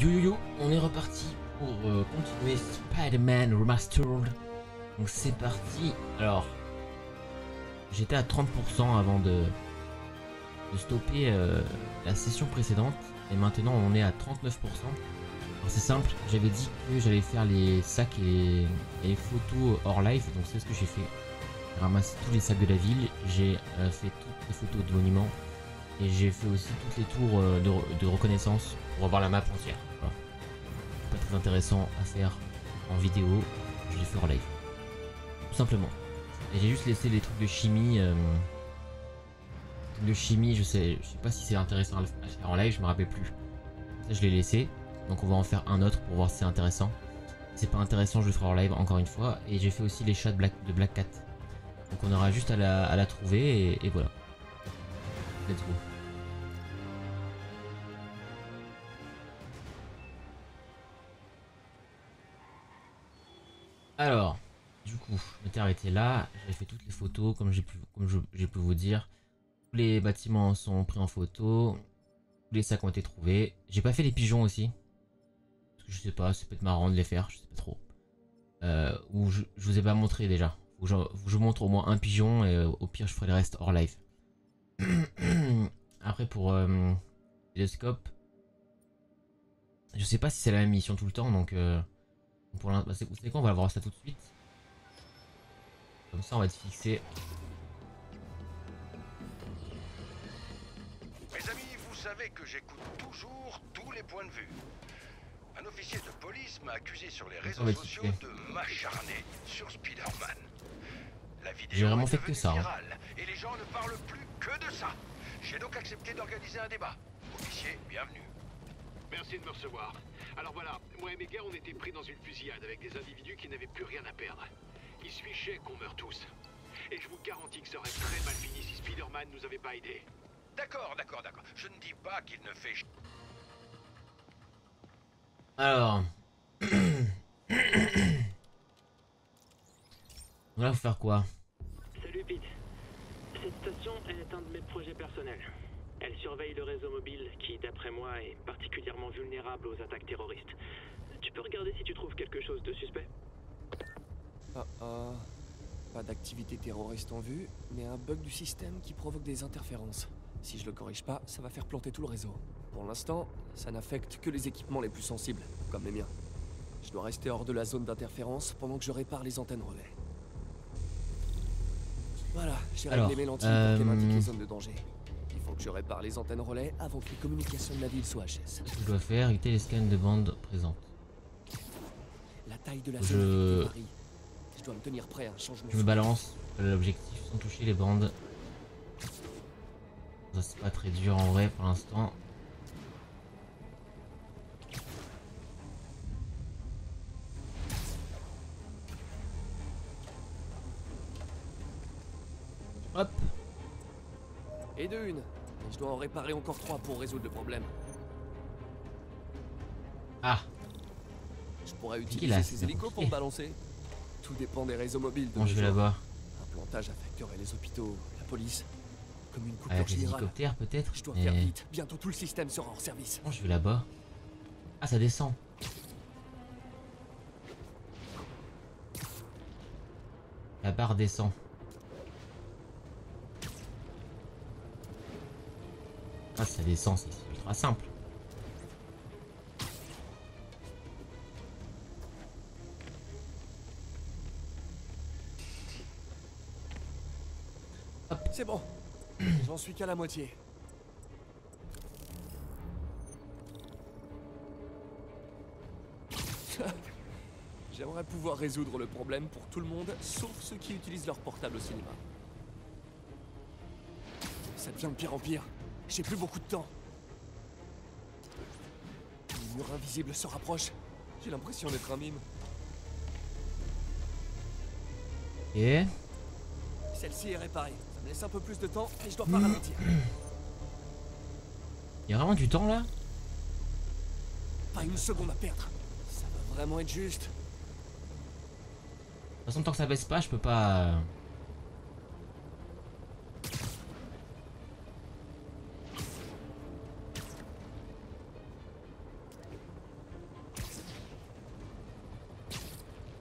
Yo yo yo, on est reparti pour continuer Spider-Man Remastered. Donc c'est parti. Alors, j'étais à 30% avant de stopper la session précédente. Et maintenant on est à 39%. Alors c'est simple, j'avais dit que j'allais faire les sacs et les photos hors live. Donc c'est ce que j'ai fait. J'ai ramassé tous les sacs de la ville. J'ai fait toutes les photos de monuments. Et j'ai fait aussi toutes les tours de reconnaissance pour avoir la map entière. Voilà. Pas très intéressant à faire en vidéo, je l'ai fait en live. Tout simplement. Et j'ai juste laissé les trucs de chimie. Je sais pas si c'est intéressant à faire en live, je me rappelle plus. Ça je l'ai laissé. Donc on va en faire un autre pour voir si c'est intéressant. Si c'est pas intéressant, je le ferai en live encore une fois. Et j'ai fait aussi les chats de Black Cat. Donc on aura juste à la trouver et voilà. Let's go. Alors, du coup, je m'étais arrêté là. J'avais fait toutes les photos, comme j'ai pu vous dire. Tous les bâtiments sont pris en photo. Tous les sacs ont été trouvés. J'ai pas fait les pigeons aussi. Parce que je sais pas, c'est peut-être marrant de les faire, je sais pas trop. Ou je vous ai pas montré déjà. Faut que je vous montre au moins un pigeon et au pire je ferai le reste hors live. Après pour télescope, je sais pas si c'est la même mission tout le temps, donc pour l'instant, vous savez quoi, on va voir ça tout de suite. Comme ça on va être fixé. Mes amis, vous savez que j'écoute toujours tous les points de vue. Un officier de police m'a accusé sur les réseaux sociaux de m'acharner sur Spider-Man. La vidéo vraiment est fait que devenue ça, virale et les gens ne parlent plus que de ça. J'ai donc accepté d'organiser un débat. Officier, bienvenue. Merci de me recevoir. Alors voilà, moi et mes gars on était pris dans une fusillade avec des individus qui n'avaient plus rien à perdre. Il se fichait qu'on meurt tous. Et je vous garantis que ça aurait très mal fini si Spider-Man nous avait pas aidés. D'accord. Je ne dis pas qu'il ne fait... Alors... Là, faut faire quoi? Salut Pete. Cette station est un de mes projets personnels. Elle surveille le réseau mobile qui, d'après moi, est particulièrement vulnérable aux attaques terroristes. Tu peux regarder si tu trouves quelque chose de suspect? Pas d'activité terroriste en vue, mais un bug du système qui provoque des interférences. Si je le corrige pas, ça va faire planter tout le réseau. Pour l'instant, ça n'affecte que les équipements les plus sensibles, comme les miens. Je dois rester hors de la zone d'interférence pendant que je répare les antennes relais. Voilà, j'ai réglé mes lentilles pour qu'elles m'indiquent les zones de danger. Il faut que je répare les antennes relais avant que les communications de la ville soient HS. Ce que je dois faire, éviter les scans de bande présentes. La taille de la zone varie. Je dois me tenir prêt à un changement. Je me balance l'objectif sans toucher les bandes. Ça c'est pas très dur en vrai pour l'instant. Hop. Et de une. Et je dois en réparer encore 3 pour résoudre le problème. Ah. Je pourrais utiliser ces hélicos pour me balancer. Tout dépend des réseaux mobiles de Bon, je vais là-bas. Un plantage affecterait les hôpitaux, la police, comme une coupure Avec les générale. hélicoptères peut-être. Je dois faire vite. Bientôt tout le système sera hors service. Bon, je vais là-bas. Ah, ça descend. La barre descend. Ah, ça descend, c'est ultra simple. C'est bon. J'en suis qu'à la moitié. J'aimerais pouvoir résoudre le problème pour tout le monde, sauf ceux qui utilisent leur portable au cinéma. Ça devient de pire en pire. J'ai plus beaucoup de temps. Le mur invisible se rapproche. J'ai l'impression d'être un mime. Et celle-ci est réparée. Ça me laisse un peu plus de temps et je dois pas ralentir. il y a vraiment du temps là? Pas une seconde à perdre. Ça va vraiment être juste. De toute façon, tant que ça baisse pas, je peux pas.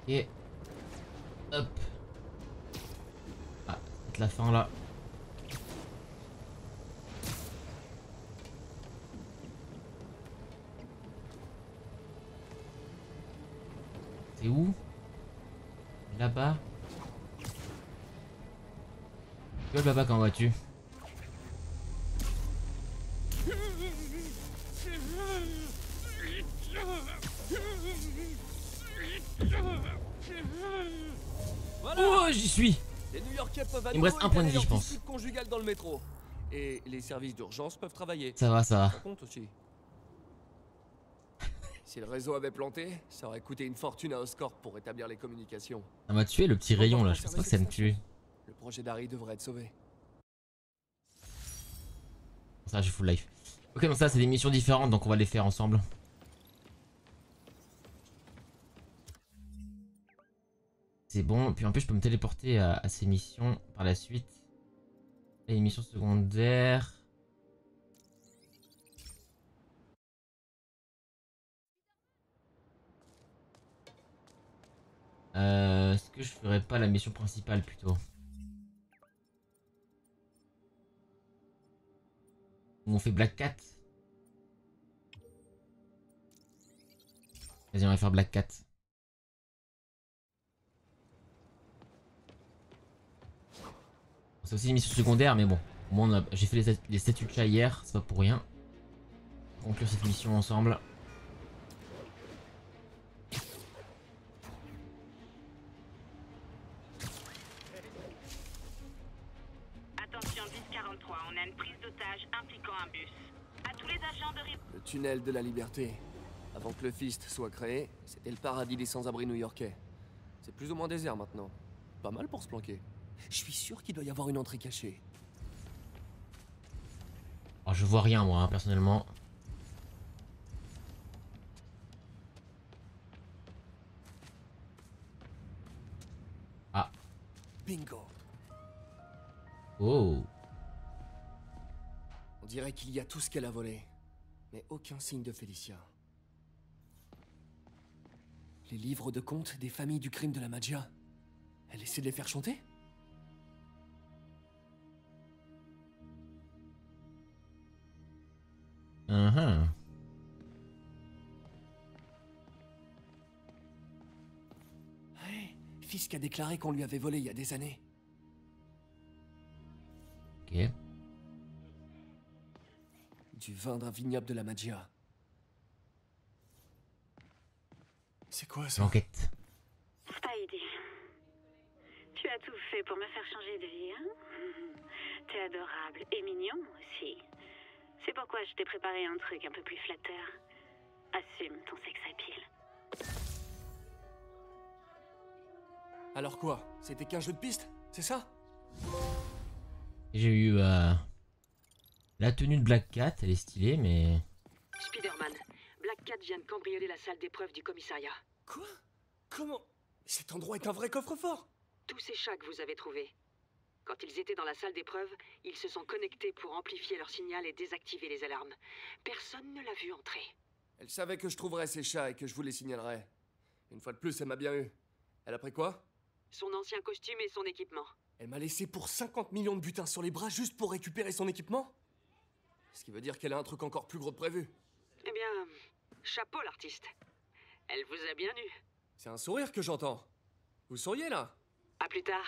Et hop. Ah, c'est la fin là. C'est où? Là-bas. Là-bas, quand vas-tu? Voilà. Oh, j'y suis. Les New-Yorkais peuvent à Il me reste nouveau un point de étaler vie, je leur pense. dispute conjugale dans le métro. Et les services d'urgence peuvent travailler. Ça va, ça va. Ça compte aussi. Si le réseau avait planté, ça aurait coûté une fortune à Oscorp pour rétablir les communications. Ça m'a tué le petit rayon là, je pense pas que ça me tue. Le projet d'Harry devrait être sauvé. Ça, j'ai full life. Ok, donc ça, c'est des missions différentes, donc on va les faire ensemble. C'est bon, puis en plus, je peux me téléporter à ces missions par la suite. Et les missions secondaires. Est-ce que je ferais pas la mission principale plutôt? Où on fait Black Cat? Vas-y, on va faire Black Cat. C'est aussi une mission secondaire, mais bon. Au moins, j'ai fait les statuts de chat hier, c'est pas pour rien. Conclure cette mission ensemble. Attention 1043, on a une prise d'otage impliquant un bus. À tous les agents de Le tunnel de la liberté. Avant que le Fist soit créé, c'était le paradis des sans-abri new-yorkais. C'est plus ou moins désert maintenant. Pas mal pour se planquer. Je suis sûr qu'il doit y avoir une entrée cachée. Alors, je vois rien moi, hein, personnellement. Ah. Bingo. Oh. On dirait qu'il y a tout ce qu'elle a volé. Mais aucun signe de Felicia. Les livres de contes des familles du crime de la Magia. Elle essaie de les faire chanter? Hey, Fisk a déclaré qu'on lui avait volé il y a des années. Ok. Du vin d'un vignoble de la Magia. C'est quoi ça? L'enquête. Spidey. Tu as tout fait pour me faire changer de vie, hein? T'es adorable et mignon aussi. C'est pourquoi je t'ai préparé un truc un peu plus flatteur. Assume ton sex appeal. Alors quoi? C'était qu'un jeu de piste? C'est ça? J'ai eu la tenue de Black Cat, elle est stylée, mais... Spider-Man, Black Cat vient de cambrioler la salle d'épreuve du commissariat. Quoi? Comment? Cet endroit est un vrai coffre-fort! Tous ces chats que vous avez trouvés. Quand ils étaient dans la salle d'épreuve, ils se sont connectés pour amplifier leur signal et désactiver les alarmes. Personne ne l'a vu entrer. Elle savait que je trouverais ces chats et que je vous les signalerais. Une fois de plus, elle m'a bien eu. Elle a pris quoi? Son ancien costume et son équipement. Elle m'a laissé pour 50 millions de butins sur les bras juste pour récupérer son équipement? Ce qui veut dire qu'elle a un truc encore plus gros de prévu. Eh bien, chapeau l'artiste. Elle vous a bien eu. C'est un sourire que j'entends. Vous souriez là? À plus tard.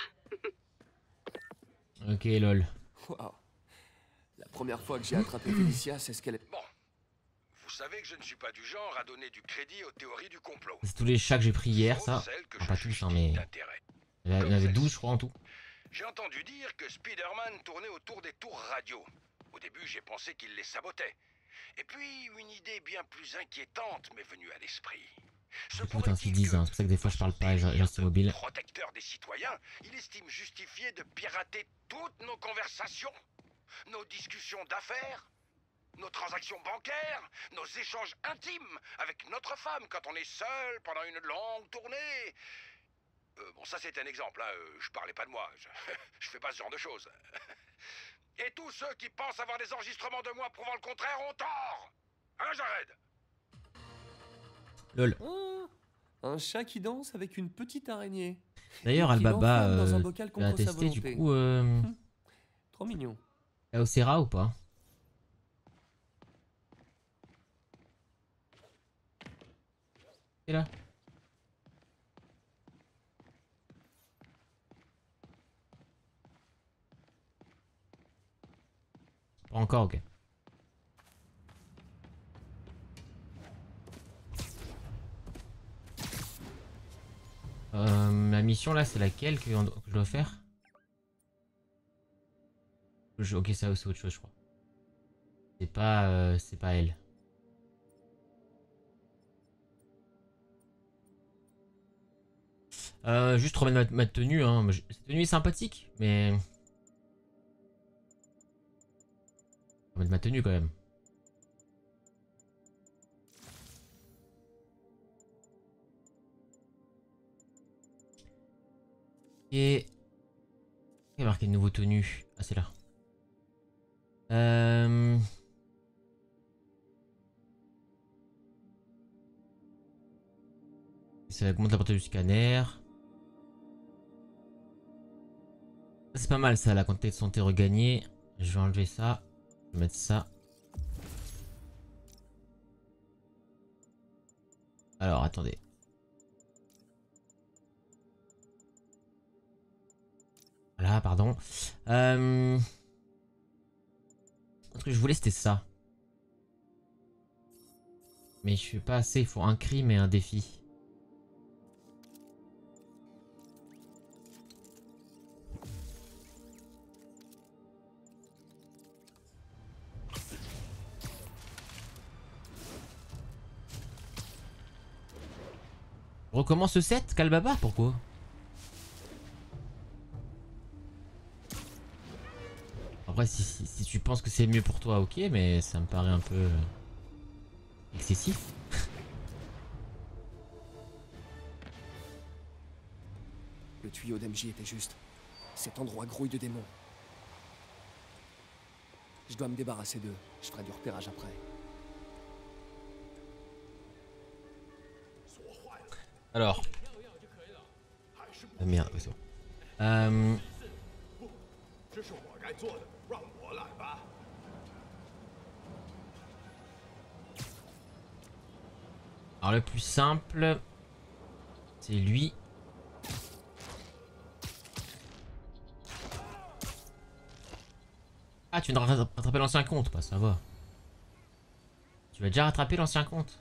Ok, lol. Waouh. La première fois que j'ai attrapé Felicia, c'est ce qu'elle est. Bon. Vous savez que je ne suis pas du genre à donner du crédit aux théories du complot. C'est tous les chats que j'ai pris hier, Sauf ça. celles que Enfin, je pas tous, juge hein, mais... d'intérêt. Il y en avait 12, je crois, en tout. J'ai entendu dire que Spider-Man tournait autour des tours radio. Au début, j'ai pensé qu'il les sabotait. Et puis, une idée bien plus inquiétante m'est venue à l'esprit. Se Tout ainsi pourrait-il disent, hein. que, C'est pour ça que des fois je parle pas et dans son je reste mobile. protecteur des citoyens, il estime justifié de pirater toutes nos conversations, nos discussions d'affaires, nos transactions bancaires, nos échanges intimes avec notre femme quand on est seul pendant une longue tournée. Bon, ça c'est un exemple, hein. Je parlais pas de moi, je fais pas ce genre de choses. Et tous ceux qui pensent avoir des enregistrements de moi prouvant le contraire ont tort. Hein, Jared? Lol. Un chat qui danse avec une petite araignée. D'ailleurs, Et qui Albaba, l'enferme dans un bocal tu as contre sa testé du volonté. coup Trop mignon. Kaosera ou pas? C'est là. Pas encore, ok. Ma mission là, c'est laquelle que je dois faire? Ok, ça c'est autre chose, je crois. C'est pas elle. Juste remettre ma tenue, hein. Cette tenue est sympathique, mais... Remettre ma tenue quand même. Et... Il y a marqué nouveau tenue. Ah, c'est là. Ça augmente la portée du scanner. C'est pas mal ça, la quantité de santé regagnée. Je vais enlever ça. Je vais mettre ça. Alors, attendez. Voilà, pardon. Ce que je voulais, c'était ça. Mais je fais pas assez, il faut un crime et un défi. On recommence ce set, Kalbaba, pourquoi? Après, si tu penses que c'est mieux pour toi, ok, mais ça me paraît un peu excessif. Le tuyau d'MJ était juste. Cet endroit grouille de démons. Je dois me débarrasser d'eux. Je ferai du repérage après. Alors. Ah merde, ouais, c'est bon. Alors le plus simple, c'est lui. Ah, tu viens de rattraper l'ancien compte, bah ça va. Tu vas déjà rattraper l'ancien compte.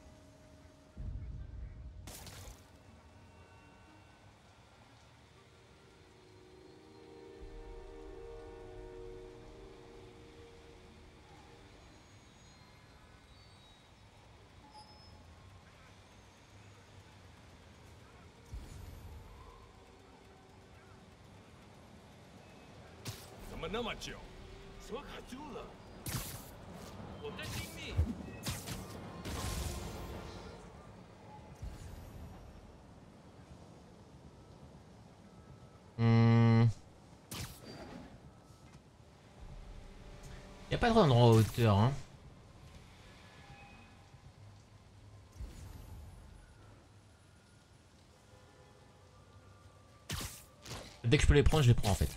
Y a pas trop d'endroit en hauteur, hein. Dès que je peux les prendre, je les prends en fait.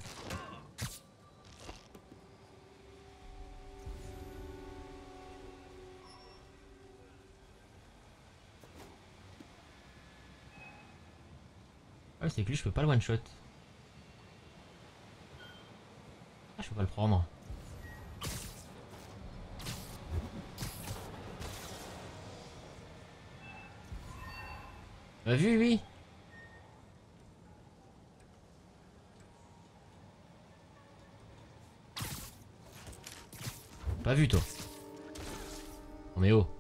Ouais, c'est que lui, je peux pas le one shot. Ah, je peux pas le prendre. T'as vu lui? Pas vu toi. Oh mais oh.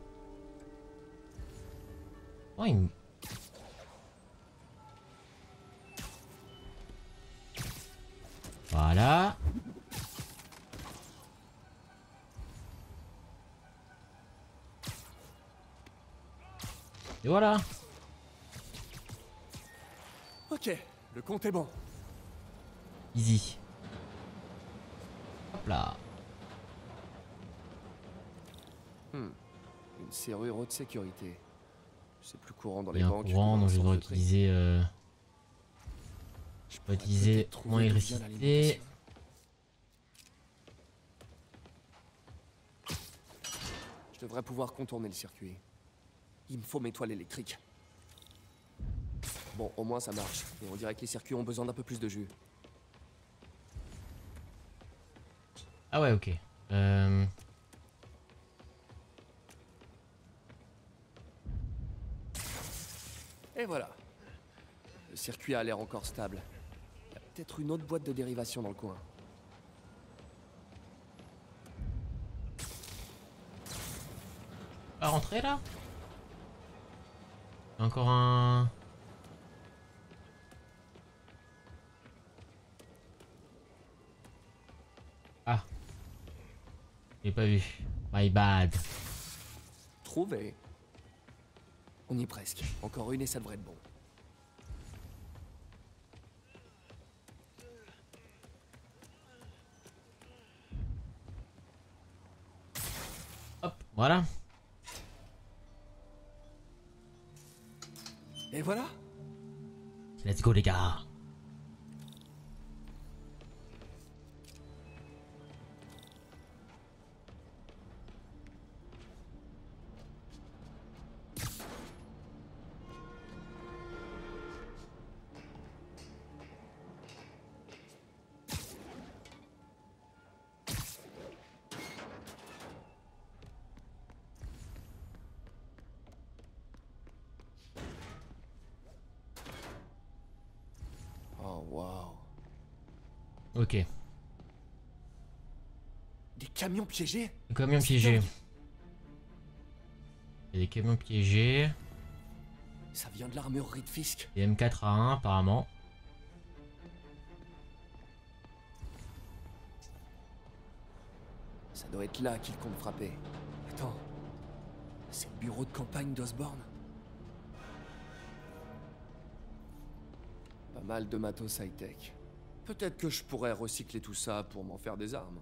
Oh il me... Voilà. Et voilà. Ok, le compte est bon. Easy. Hop là. Une serrure haute sécurité. C'est plus courant dans Il y les a un banques. courant, donc je dois utiliser. utiliser. Je peux utiliser moins électricité. Je devrais pouvoir contourner le circuit. Il me faut mes toiles électriques. Bon, au moins ça marche. Et on dirait que les circuits ont besoin d'un peu plus de jus. Ah ouais, ok. Et voilà. Le circuit a l'air encore stable. Il y a peut-être une autre boîte de dérivation dans le coin. Pas rentrer là? Encore un. Ah. J'ai pas vu. My bad. Trouvé. On y est presque. Encore une et ça devrait être bon. Hop, voilà. Et voilà. Let's go les gars. Oh waouh. Ok. Des camions piégés? Des camions piégés. Il y a des camions piégés. Ça vient de l'armurerie de Fisk. Des M4A1 apparemment. Ça doit être là qu'ils comptent frapper. Attends. C'est le bureau de campagne d'Osborne. Pas mal de matos high-tech. Peut-être que je pourrais recycler tout ça pour m'en faire des armes.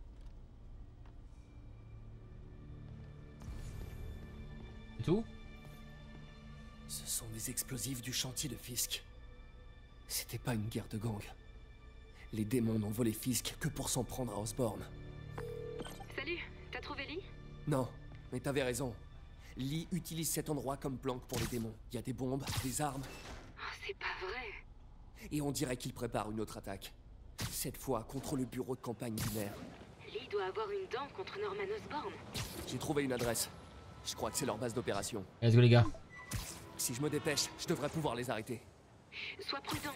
C'est tout? Ce sont des explosifs du chantier de Fisk. C'était pas une guerre de gang. Les démons n'ont volé Fisk que pour s'en prendre à Osborne. Salut, t'as trouvé Lee? Non, mais t'avais raison. Lee utilise cet endroit comme planque pour les démons. Il y a des bombes, des armes, Oh, c'est pas vrai. et on dirait qu'il prépare une autre attaque. Cette fois contre le bureau de campagne du maire. Lee doit avoir une dent contre Norman Osborn. J'ai trouvé une adresse. Je crois que c'est leur base d'opération. Let's go les gars. Si je me dépêche, je devrais pouvoir les arrêter. Sois prudent.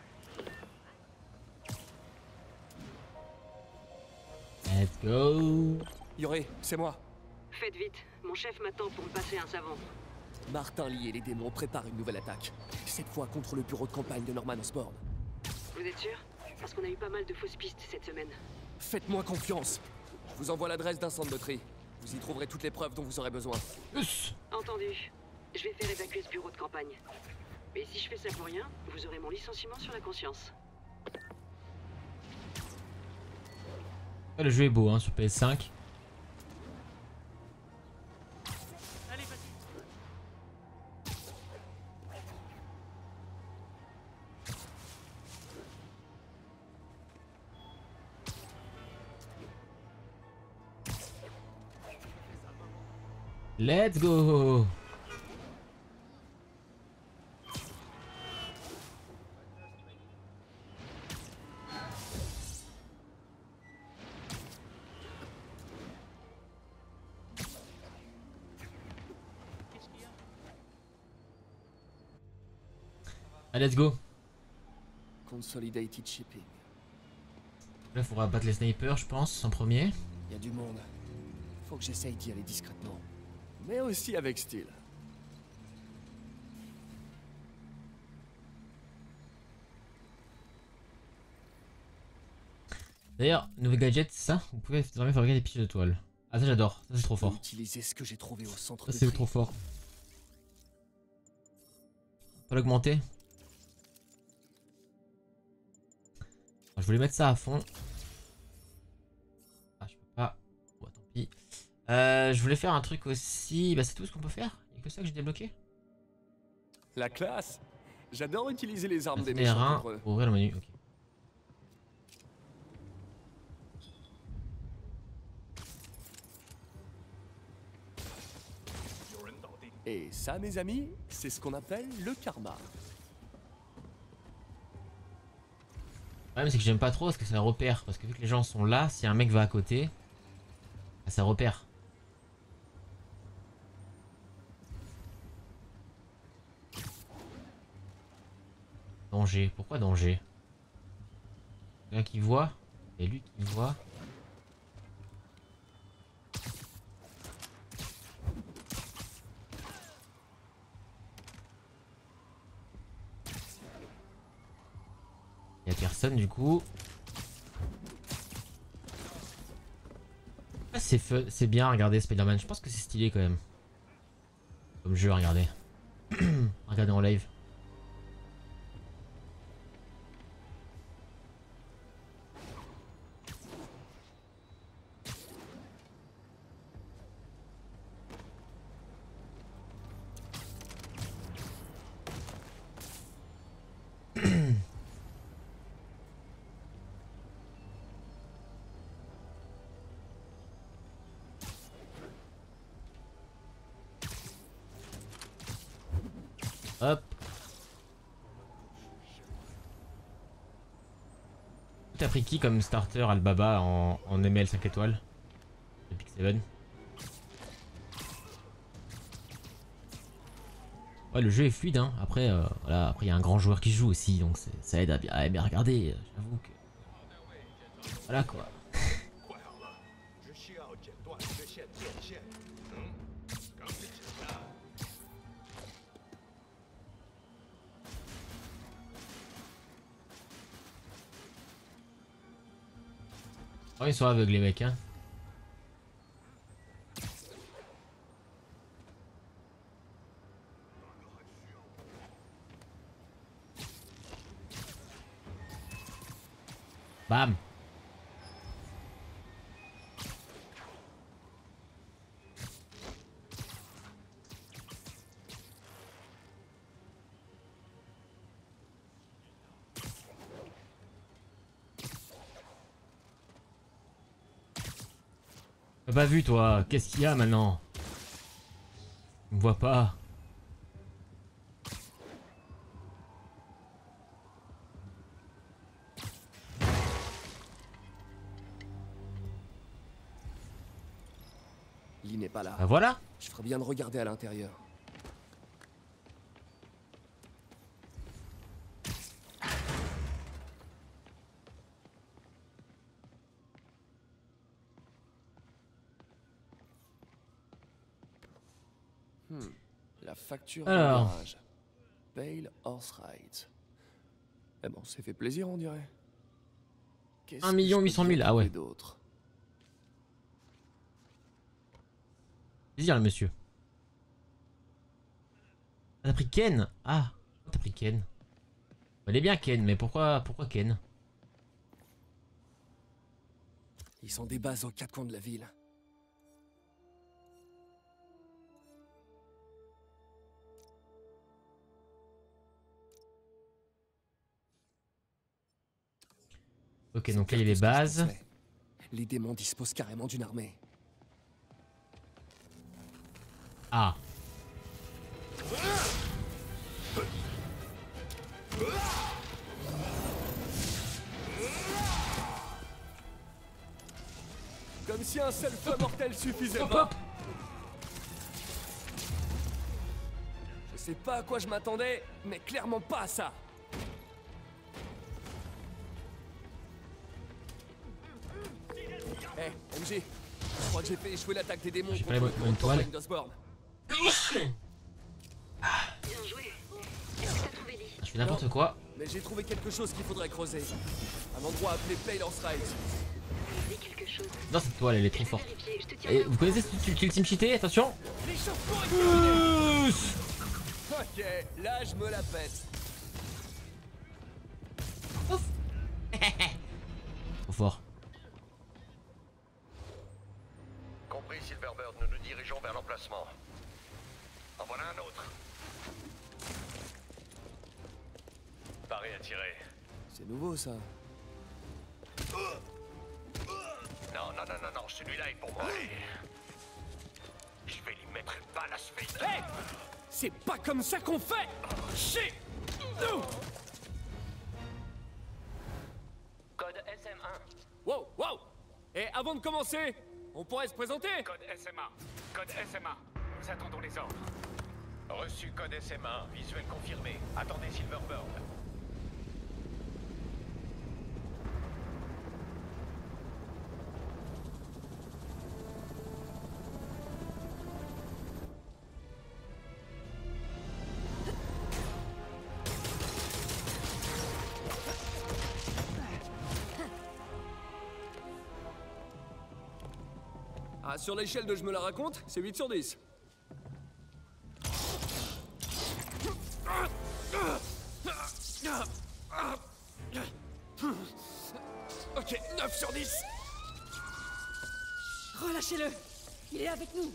Let's go. Yoré, c'est moi. Faites vite, mon chef m'attend pour me passer un savon. Martin Lee et les démons préparent une nouvelle attaque. Cette fois contre le bureau de campagne de Norman Osborn. Vous êtes sûr? Parce qu'on a eu pas mal de fausses pistes cette semaine. Faites-moi confiance. Je vous envoie l'adresse d'un centre de tri. Vous y trouverez toutes les preuves dont vous aurez besoin. Us. Entendu. Je vais faire évacuer ce bureau de campagne. Mais si je fais ça pour rien, vous aurez mon licenciement sur la conscience. Le jeu est beau hein, sur PS5. Allez, vas-y. Let's go. Allez, let's go. Consolidated Shipping. Là, il faudra battre les snipers, je pense, en premier. Il y a du monde. Faut que j'essaye d'y aller discrètement. Mais aussi avec style. D'ailleurs, nouveau gadget, c'est ça? Vous pouvez désormais fabriquer des pièces de toile. Ah, ça j'adore, ça c'est trop fort. Utiliser ce que j'ai trouvé au centre Ça de c'est tri. trop fort. On peut l'augmenter. Je voulais mettre ça à fond. Ah, je peux pas. Bon, tant pis. Je voulais faire un truc aussi. Bah, c'est tout ce qu'on peut faire. Il y a que ça que j'ai débloqué. La classe. J'adore utiliser les armes des R1 méchants contre eux. pour ouvrir le menu. Ok. Et ça, mes amis, c'est ce qu'on appelle le karma. Ouais, mais c'est que j'aime pas trop parce que ça repère. Parce que vu que les gens sont là, si un mec va à côté, bah, ça repère. Danger. Pourquoi danger? Quelqu'un qui voit? Et lui qui voit? Y'a personne du coup. Ah, c'est bien à regarder Spider-Man. Je pense que c'est stylé quand même. Comme jeu à regarder. Regarder en live. Hop. T'as pris qui comme starter Albaba en ML 5 étoiles? Epic 7. Ouais, le jeu est fluide, hein. Après, voilà, après il y a un grand joueur qui joue aussi, donc ça aide à bien regarder. J'avoue que voilà quoi. Oh, ils sont aveugles les mecs, hein. Bam. T'as pas vu toi? Qu'est-ce qu'il y a maintenant? Tu me vois pas? Lee n'est pas là. Bah voilà. Je ferais bien de regarder à l'intérieur. La facture de Alors. garage. Pale Horse Rides. Eh ben, on s'est fait plaisir, on dirait. 1 800 000, ah ouais. D'autres. Plaisir le monsieur. T'as pris Ken? Ah, t'as pris Ken. Elle est bien Ken, mais pourquoi Ken? Ils sont des bases aux quatre coins de la ville. Ok, donc là il y a les bases. Les démons disposent carrément d'une armée. Ah. Comme si un seul feu mortel suffisait pas. Je sais pas à quoi je m'attendais, mais clairement pas à ça. Eh, MJ, je crois que j'ai fait échouer l'attaque des démons J'ai pas contre une toile. campagne d'Osborne. Bien joué. Est-ce que t'as trouvé Lee? Je fais n'importe quoi. Mais j'ai trouvé quelque chose qu'il faudrait creuser. Un endroit appelé Pale Horse Rides. Trouvé quelque chose. Non, cette toile elle est trop forte. Vérifier, je te tiens. Et vous connaissez ce Ultimate Cheaté? Attention. L'échauffement est terminé. Ok, là je me la pète. Trop fort. Compris, Silverbird, nous nous dirigeons vers l'emplacement. En voilà un autre. tirer. C'est nouveau ça. Non, celui-là est pour moi. Je vais lui mettre une balle à ce fils. Hey! C'est pas comme ça qu'on fait! Chier! Code SM1. Wow, wow! Et avant de commencer, on pourrait se présenter? Code SMA. Code SMA. Nous attendons les ordres. Reçu code SMA. Visuel confirmé. Attendez Silverburn. Ah, sur l'échelle de je me la raconte, c'est 8 sur 10. Ok, 9 sur 10. Relâchez-le. Il est avec nous.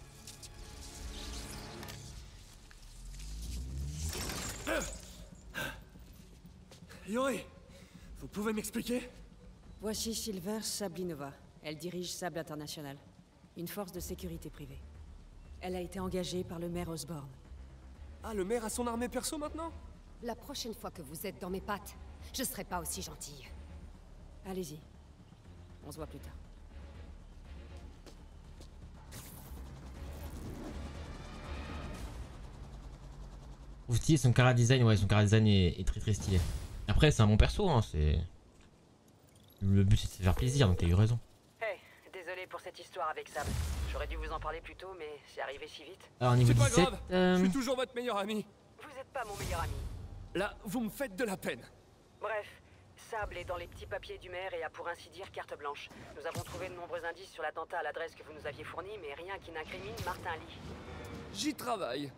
Yori, vous pouvez m'expliquer? Voici Silver Sablinova. Elle dirige Sable International, une force de sécurité privée. Elle a été engagée par le maire Osborne. Ah, le maire a son armée perso maintenant? La prochaine fois que vous êtes dans mes pattes, je serai pas aussi gentille. Allez-y. On se voit plus tard. Vous stylé son cara design, ouais, son cara design est très très stylé. Après, c'est un bon perso, hein, c'est. Le but c'est de se faire plaisir, donc t'as eu raison. Hey, désolé pour cette histoire avec Sable. J'aurais dû vous en parler plus tôt, mais c'est arrivé si vite. Alors, niveau C'est pas 17, grave, je suis toujours votre meilleur ami. Vous êtes pas mon meilleur ami. Là, vous me faites de la peine. Bref, Sable est dans les petits papiers du maire et a pour ainsi dire carte blanche. Nous avons trouvé de nombreux indices sur l'attentat à l'adresse que vous nous aviez fournie, mais rien qui n'incrimine Martin Lee. J'y travaille.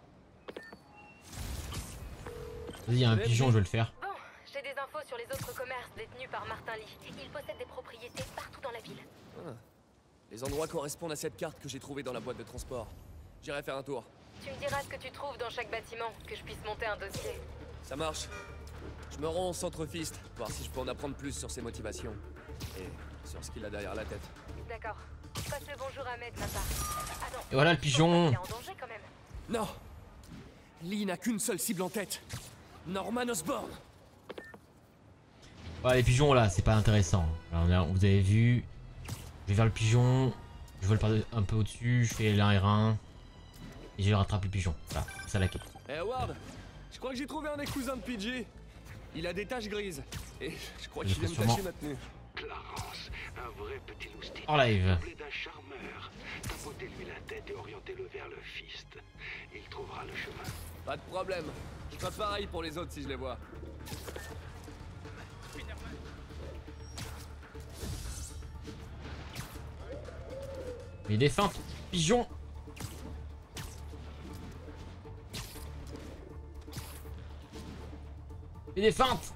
vas-y, il y a un pigeon, je vais le faire. Bon, j'ai des infos sur les autres commerces détenus par Martin Lee. Il possède des propriétés partout dans la ville. Ah. Les endroits correspondent à cette carte que j'ai trouvée dans la boîte de transport. J'irai faire un tour. Tu me diras ce que tu trouves dans chaque bâtiment, que je puisse monter un dossier. Ça marche. Je me rends au centre Fist, voir si je peux en apprendre plus sur ses motivations. Et sur ce qu'il a derrière la tête. D'accord. Passe le bonjour à Ahmed, ma part. Attends. Et voilà le pigeon. Il est en danger quand même. Non! Lee n'a qu'une seule cible en tête. Norman Osborn. Ouais, les pigeons là, c'est pas intéressant. Alors, là, vous avez vu. Je vais vers le pigeon. Je vole un peu au-dessus. Je fais l'un R1. Et je rattrape le pigeon. Voilà, c'est ça la quête. Hey Howard, je crois que j'ai trouvé un des cousins de PJ. Il a des taches grises. Et je crois qu'il vient me sûrement. tâcher ma tenue. Clarence, un vrai petit loustic. En live. Doublé d'un charmeur. Tapotez-lui la tête et orientez-le vers le fist. Il trouvera le chemin. Pas de problème. Je ferai pareil pour les autres si je les vois. Mais des feintes, pigeon. Et des feintes.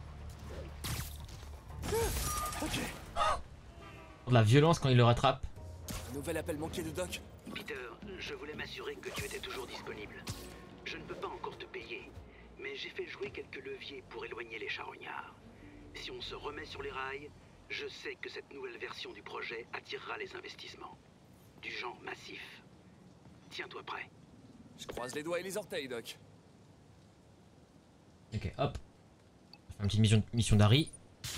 Ok. De la violence quand il le rattrape. Nouvel appel manqué de Doc. Peter, je voulais m'assurer que tu étais toujours disponible. Je ne peux pas encore te payer, mais j'ai fait jouer quelques leviers pour éloigner les charognards. Si on se remet sur les rails, je sais que cette nouvelle version du projet attirera les investissements. Du genre massif. Tiens-toi prêt. Je croise les doigts et les orteils, Doc. Ok, hop. On fait une petite mission d'Harry.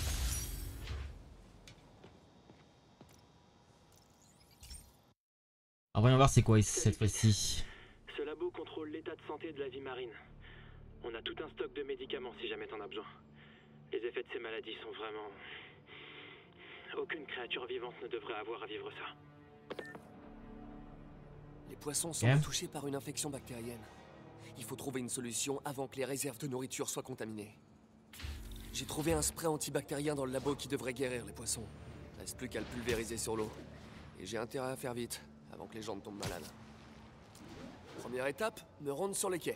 Alors voyons voir c'est quoi cette fois-ci. Ce labo contrôle l'état de santé de la vie marine. On a tout un stock de médicaments si jamais t'en as besoin. Les effets de ces maladies sont vraiment... Aucune créature vivante ne devrait avoir à vivre ça. Les poissons sont touchés par une infection bactérienne. Il faut trouver une solution avant que les réserves de nourriture soient contaminées. J'ai trouvé un spray antibactérien dans le labo qui devrait guérir les poissons. Reste plus qu'à le pulvériser sur l'eau. Et j'ai intérêt à faire vite, avant que les gens ne tombent malades. Première étape, me rendre sur les quais.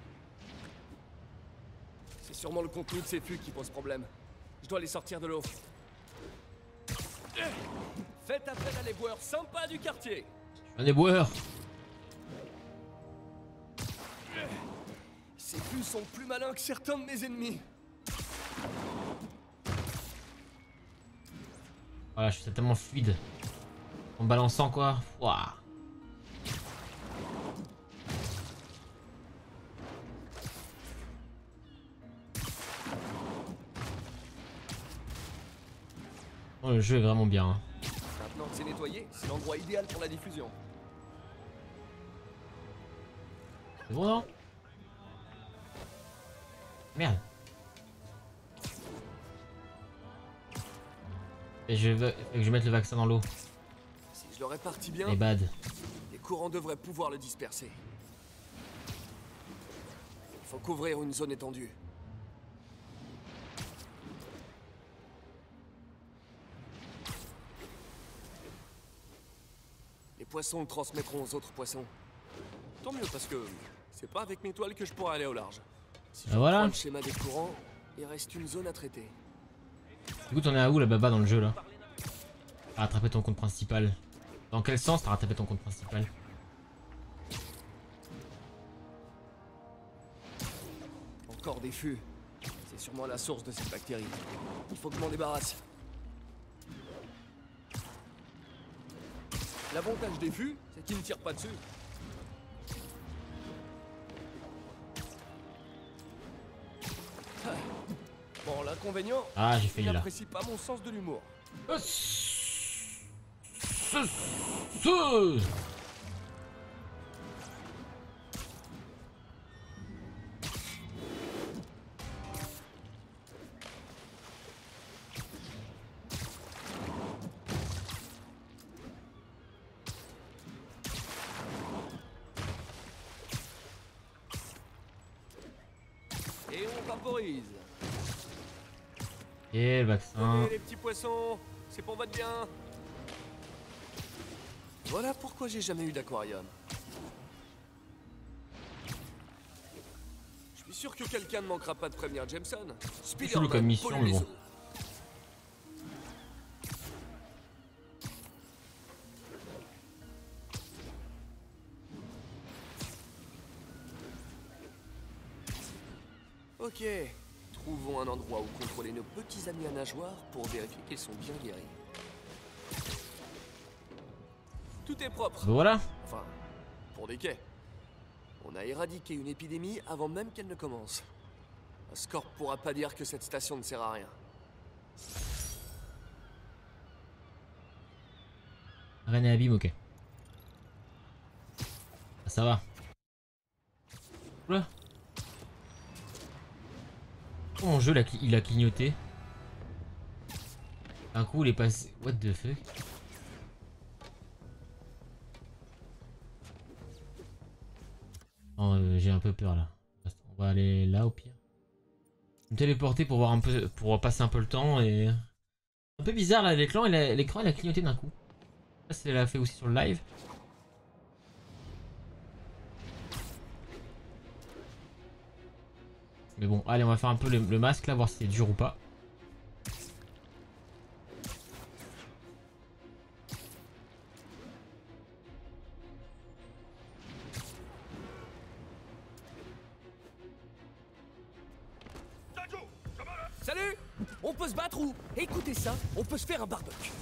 C'est sûrement le contenu de ces fûts qui pose problème. Je dois les sortir de l'eau. Faites appel à les boueurs sympas du quartier. Un éboueur. Ces fûts sont plus malins que certains de mes ennemis. Voilà, je suis tellement fluide. En balançant quoi. Ouah. Oh, le jeu est vraiment bien. Hein. Maintenant que c'est nettoyé, c'est l'endroit idéal pour la diffusion. C'est bon non? Merde. Et faut que je mette le vaccin dans l'eau. Si je le répartis bien, Et bad. les courants devraient pouvoir le disperser. Il faut couvrir une zone étendue. Les poissons le transmettront aux autres poissons. Tant mieux parce que c'est pas avec mes toiles que je pourrai aller au large. Si je voilà. prends le schéma des courants, il reste une zone à traiter. Du coup, t'en es à où là baba dans le jeu là? T'as rattrapé ton compte principal. Dans quel sens t'as rattrapé ton compte principal? Encore des fûts. C'est sûrement la source de cette bactérie. Il faut que je m'en débarrasse. L'avantage des fûts, c'est qu'ils ne tirent pas dessus. Bon, l'inconvénient, Ah, j'ai failli il là. n'apprécie pas mon sens de l'humour. Et on vaporise. Et le vaccin. Venez les petits poissons, c'est pour votre bien. Voilà pourquoi j'ai jamais eu d'aquarium. Je suis sûr que quelqu'un ne manquera pas de prévenir Jameson. Chelou comme mission, pollue mais les bon. eaux. Ok, trouvons un endroit où contrôler nos petits amis à nageoires pour vérifier qu'ils sont bien guéris. Tout est propre. Ben voilà. Enfin, pour des quais. On a éradiqué une épidémie avant même qu'elle ne commence. Oscorp pourra pas dire que cette station ne sert à rien. Reine et abîme, ok. Ah, ça va. Oula. Oh, mon jeu il a clignoté. Un coup il est passé. What the fuck? Oh, j'ai un peu peur là. On va aller là au pire. Me téléporter pour voir un peu, pour passer un peu le temps et. Un peu bizarre là, l'écran il a clignoté d'un coup. Je sais pas si elle l'a fait aussi sur le live. Mais bon, allez, on va faire un peu le masque là, voir si c'est dur ou pas. Salut! On peut se battre ou... Écoutez ça, on peut se faire un barbecue.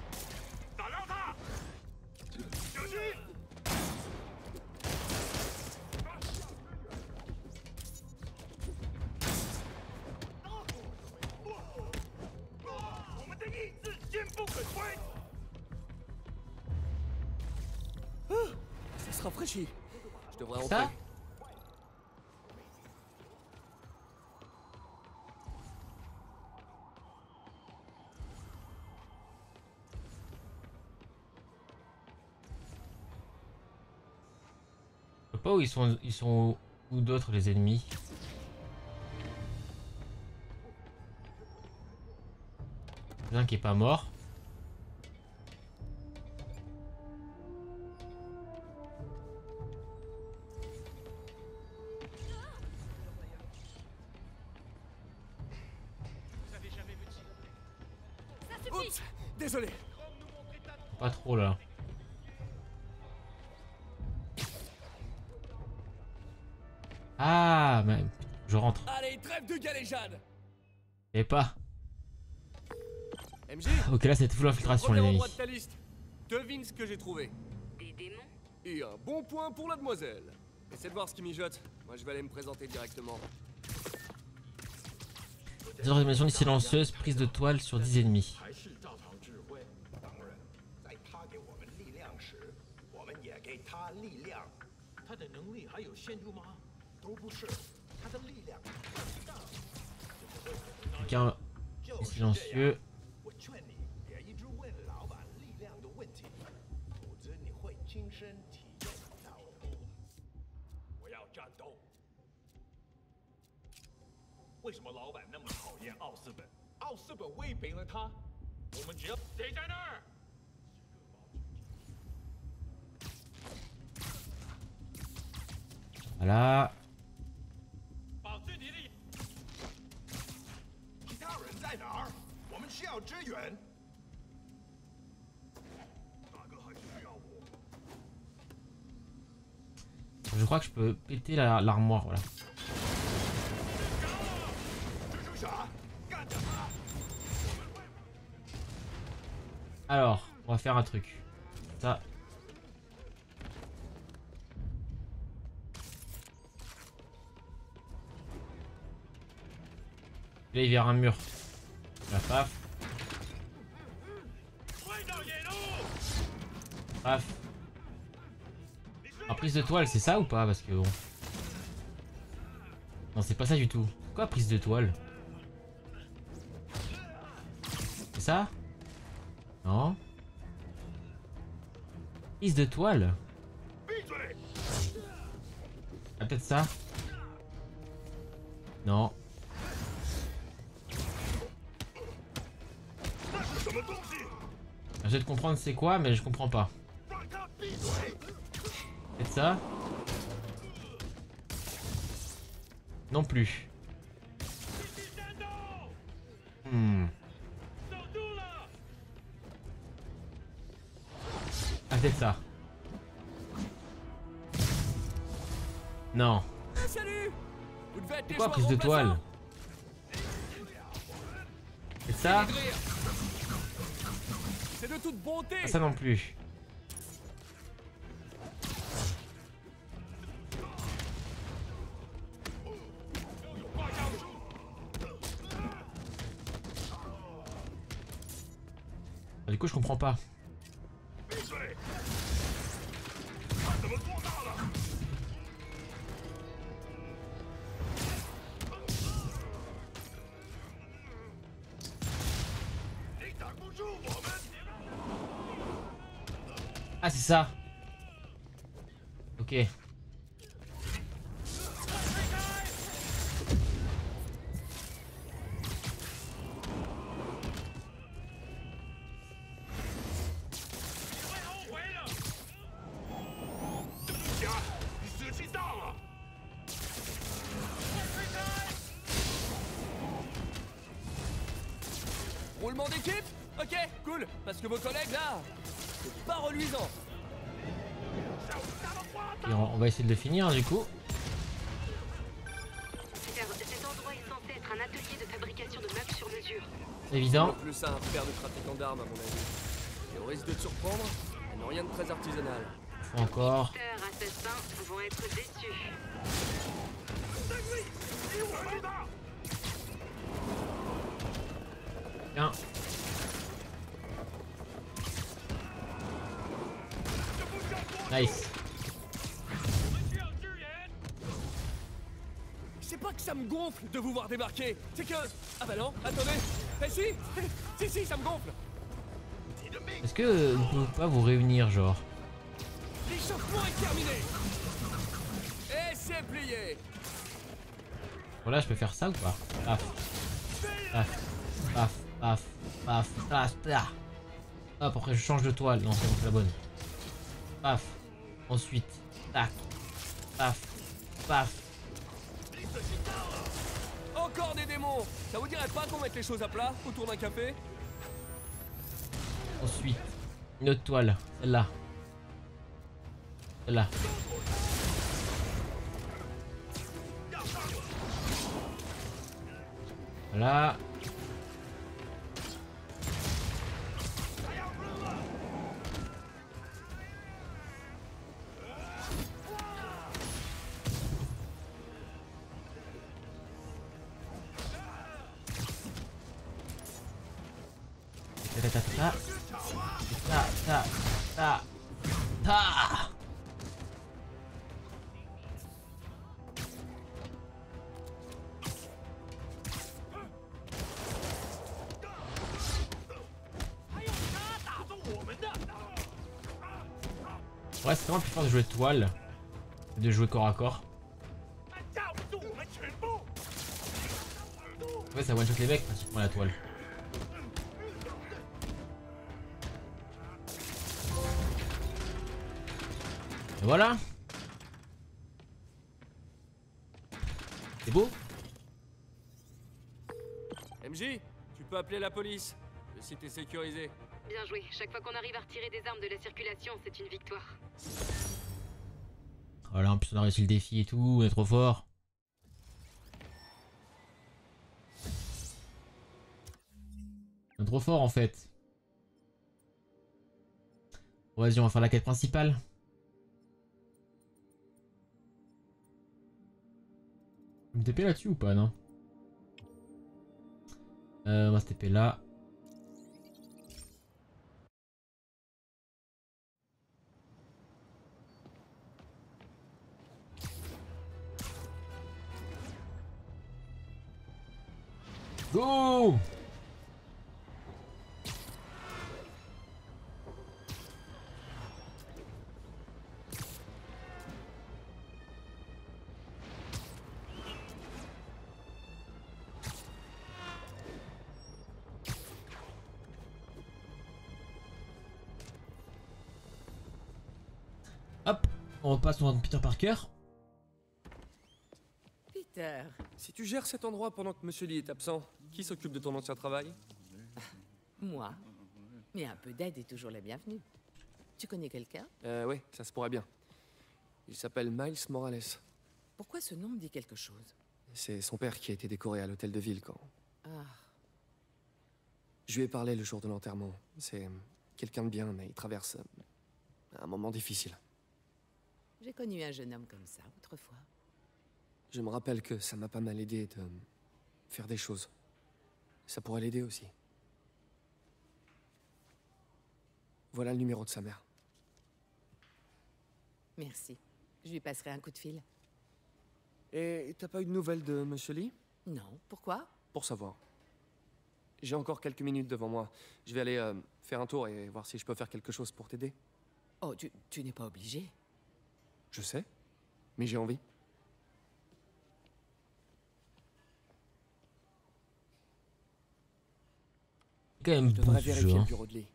Ah, ça se rafraîchit. Je devrais rentrer. Ça? Je sais pas où ils sont où d'autres les ennemis. Il y en a un qui est pas mort. Oups, désolé. Pas trop là. Ah, mais je rentre. Allez, trêve de galéjade. Et pas. MJ, Ok, là c'était full infiltration, premier les amis. endroit de ta liste. Devine ce que j'ai trouvé. Des démons? Et un bon point pour la demoiselle. Essaie de voir ce qui mijote. Moi, je vais aller me présenter directement. Désormais silencieuse, prise de toile sur 10 ennemis. 还是照常智慧。当然，在他给我们力量时，我们也给他力量。他的能力还有限度吗？都不是，他的力量很大。 Quelqu'un est silencieux. 我劝你别一直问老板力量的问题，否则你会亲身体验到的。我要战斗。为什么老板那么讨厌奥斯本？奥斯本威胁了他，我们只要谁在那儿？ Voilà. 保持你的。其他人在哪儿？我们需要支援。哪个还需要我？ Je crois que je peux péter l'armoire, voilà. 这是啥？干着他！ Alors, on va faire un truc. Ça. Là, il y a un mur. La paf. Paf. Alors, prise de toile, c'est ça ou pas? Parce que bon. Non, c'est pas ça du tout. Quoi, prise de toile? C'est ça? Non. Prise de toile? Ah, peut-être ça? Non. J'essaie de comprendre c'est quoi, mais je comprends pas. Peut-être ça? Non plus. Ah, peut-être ça. Non. Salut! Vous devez être C'est quoi prise de toile? C'est ça? C'est de toute bonté! Ah, ça non plus. Ah, du coup, je comprends pas. Ah, c'est ça. Ok. Roulement d'équipe? Ok, cool. Parce que vos collègues là, c'est pas reluisant. Et on va essayer de le finir du coup. Cet endroit est censé être un atelier de fabrication de meubles sur mesure. Évident. Plus ça un repère de trafiquants d'armes à mon avis. Et au risque de te surprendre, elles n'ont rien de très artisanal. Faut encore. Les assassins vont être déçus. Bien. Nice. C'est pas que ça me gonfle de vous voir débarquer, c'est que... Ah bah non, attendez. Eh si, ça me gonfle. Est-ce que vous pouvez pas vous réunir genre? L'échauffement est terminé. Et c'est plié. Voilà, je peux faire ça ou pas? Paf. Paf. Paf. Paf. Paf. Paf. Paf. Hop, après je change de toile. Non, c'est bon, c'est la bonne. Paf. Ensuite. Tac. Paf. Paf. Encore des démons. Ça vous dirait pas qu'on mette les choses à plat autour d'un café? Ensuite. Une autre toile. Celle-là. Celle-là. Voilà. ta ta ta ta ta ta. Ouais, c'est vraiment plus fort de jouer toile que de jouer corps à corps. Ouais, ça one shot les mecs pratiquement la toile. Et voilà. C'est beau. MJ, tu peux appeler la police. Le site est sécurisé. Bien joué. Chaque fois qu'on arrive à retirer des armes de la circulation, c'est une victoire. Voilà, en plus on a réussi le défi et tout, on est trop fort. On est trop fort en fait. Bon, vas-y, on va faire la quête principale. On me TP là-dessus ou pas, non? On va se TP là. Go! Hop, on repasse sur Peter Parker. Peter, Si tu gères cet endroit pendant que Monsieur Lee est absent, qui s'occupe de ton ancien travail? Moi. Mais un peu d'aide est toujours la bienvenue. Tu connais quelqu'un? Oui, ça se pourrait bien. Il s'appelle Miles Morales. Pourquoi ce nom me dit quelque chose? C'est son père qui a été décoré à l'hôtel de ville quand... Ah, Je lui ai parlé le jour de l'enterrement. C'est quelqu'un de bien, mais il traverse un moment difficile. j'ai connu un jeune homme comme ça autrefois. Je me rappelle que ça m'a pas mal aidé de faire des choses. Ça pourrait l'aider aussi. Voilà le numéro de sa mère. Merci. Je lui passerai un coup de fil. Et t'as pas eu de nouvelles de Monsieur Lee? Non, pourquoi? Pour savoir. J'ai encore quelques minutes devant moi. Je vais aller faire un tour et voir si je peux faire quelque chose pour t'aider. Oh, tu n'es pas obligé. Je sais, mais j'ai envie. Quand même Je beau devrais ce vérifier jeu, le hein. bureau de Lee.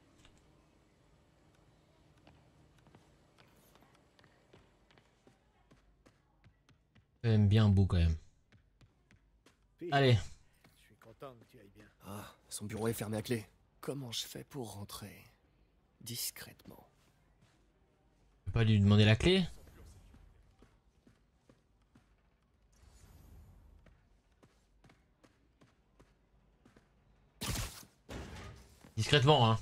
Quand même bien beau quand même. Allez. Je suis content que tu ailles bien. Ah, son bureau est fermé à clé. Comment je fais pour rentrer discrètement? Je peux pas lui demander la clé? Discrètement, hein.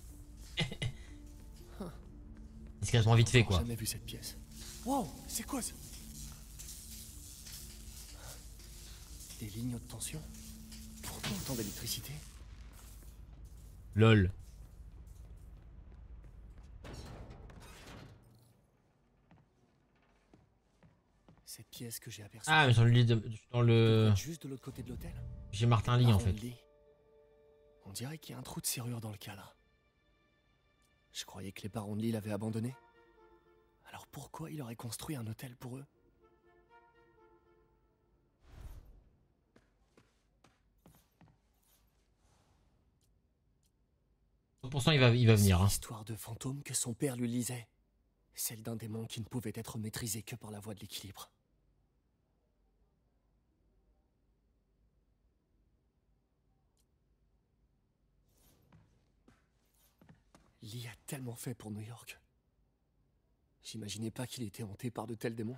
Discrètement vite fait, quoi. J'ai jamais vu cette pièce. Wow, c'est quoi ça? Des lignes haute tension? Pourquoi autant d'électricité? LOL. Cette pièce que j'ai aperçue. Ah, mais sur le lit dans le... Juste de l'autre côté de l'hôtel. J'ai Martin Lee en fait. Lee. On dirait qu'il y a un trou de serrure dans le cadre. Je croyais que les parents de Lee l'avaient abandonné. Alors pourquoi il aurait construit un hôtel pour eux? % il va venir. Hein. L'histoire de fantôme que son père lui lisait. Celle d'un démon qui ne pouvait être maîtrisé que par la voie de l'équilibre. Lee a tellement fait pour New York. J'imaginais pas qu'il était hanté par de tels démons.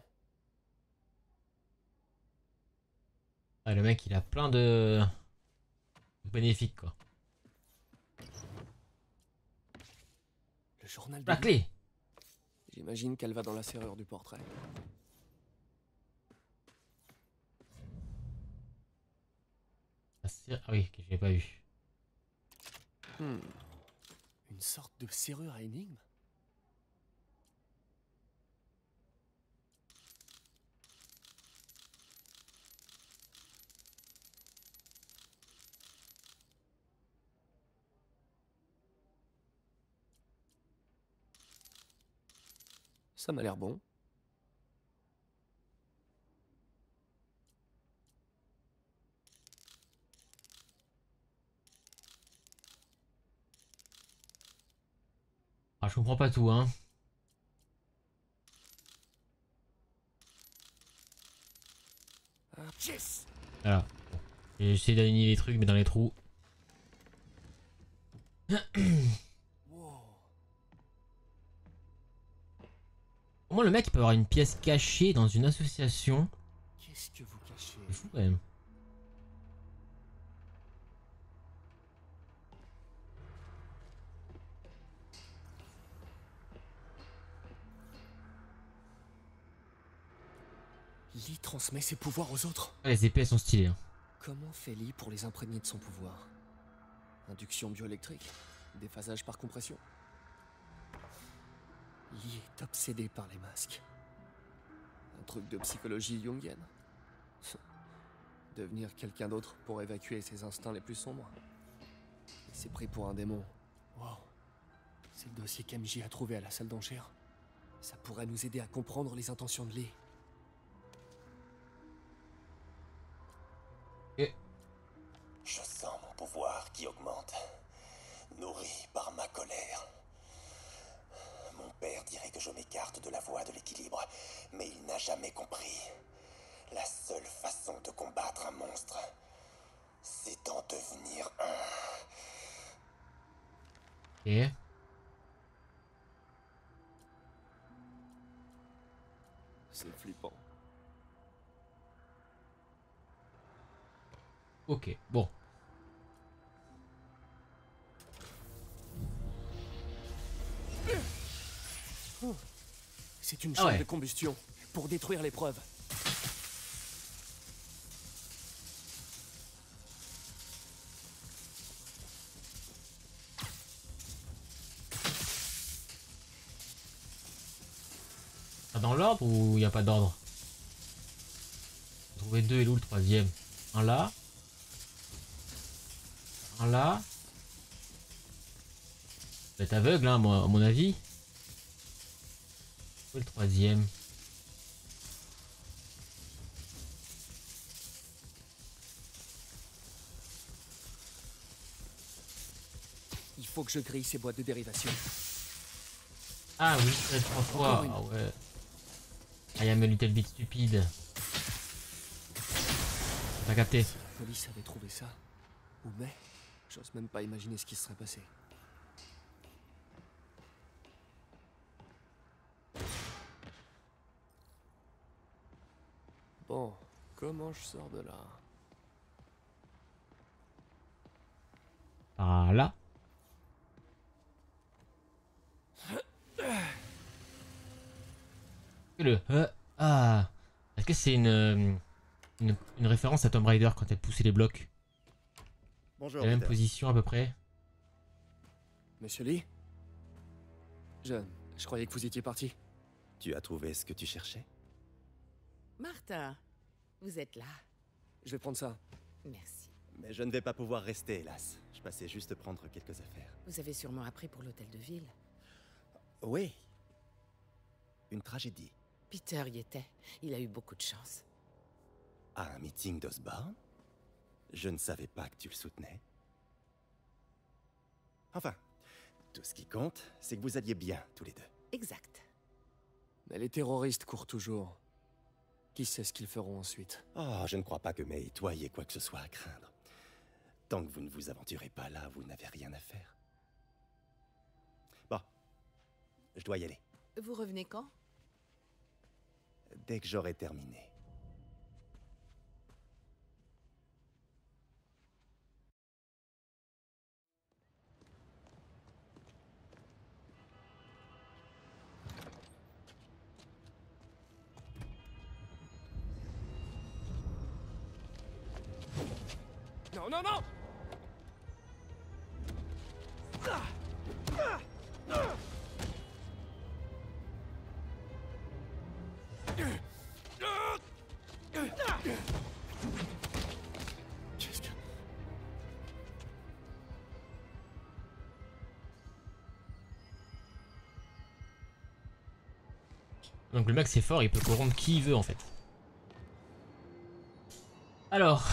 Ah, le mec il a plein de bénéfiques quoi. Le journal de La Lee. clé. J'imagine qu'elle va dans la serrure du portrait. Ah oui, que je l'ai pas vu. Une sorte de serrure à énigme? Ça m'a l'air bon. Ah, je comprends pas tout, hein. Voilà. Bon. J'ai essayé d'aligner les trucs, mais dans les trous. Au moins, le mec il peut avoir une pièce cachée dans une association. Qu'est-ce que vous cachez? C'est fou quand même. Lee transmet ses pouvoirs aux autres. Ah, les épées sont stylées. Hein. Comment fait Lee pour les imprégner de son pouvoir? Induction bioélectrique? Déphasage par compression? Lee est obsédé par les masques. Un truc de psychologie jungienne. Devenir quelqu'un d'autre pour évacuer ses instincts les plus sombres. Il s'est pris pour un démon. Wow. C'est le dossier qu'MJ a trouvé à la salle d'enchères. Ça pourrait nous aider à comprendre les intentions de Lee. Je sens mon pouvoir qui augmente, nourri par ma colère. Mon père dirait que je m'écarte de la voie de l'équilibre, mais il n'a jamais compris. La seule façon de combattre un monstre, c'est d'en devenir un. Et C'est flippant. ok, bon. C'est une chambre de combustion pour détruire les preuves. Dans l'ordre ou il n'y a pas d'ordre? Trouver deux et où le troisième? Un là. Un là. Vous êtes aveugle, hein, moi, à mon avis. Où est le troisième? Il faut que je grille ces boîtes de dérivation. Ah oui, c'est 3 fois. Ah ouais. I am a little bit stupide. T'as capté? Si la police avait trouvé ça, ou mais, j'ose même pas imaginer ce qui serait passé. Bon, comment je sors de là? Ah là. Le ah, est-ce que c'est une référence à Tomb Raider quand elle poussait les blocs? Bonjour. La même position à peu près. Monsieur Lee? Je croyais que vous étiez parti. Tu as trouvé ce que tu cherchais? Martin, vous êtes là. Je vais prendre ça. Merci. Mais je ne vais pas pouvoir rester, hélas. Je passais juste prendre quelques affaires. Vous avez sûrement appris pour l'hôtel de ville. Oui. Une tragédie. Peter y était. Il a eu beaucoup de chance. À un meeting d'Osborn? Je ne savais pas que tu le soutenais. Enfin, tout ce qui compte, c'est que vous alliez bien, tous les deux. Exact. Mais les terroristes courent toujours. Qui sait ce qu'ils feront ensuite? Oh, je ne crois pas que May et toi ayez quoi que ce soit à craindre. Tant que vous ne vous aventurez pas là, vous n'avez rien à faire. Bon, je dois y aller. Vous revenez quand? Dès que j'aurai terminé. Non, non, non! Donc le mec c'est fort, il peut corrompre qui il veut en fait. Alors.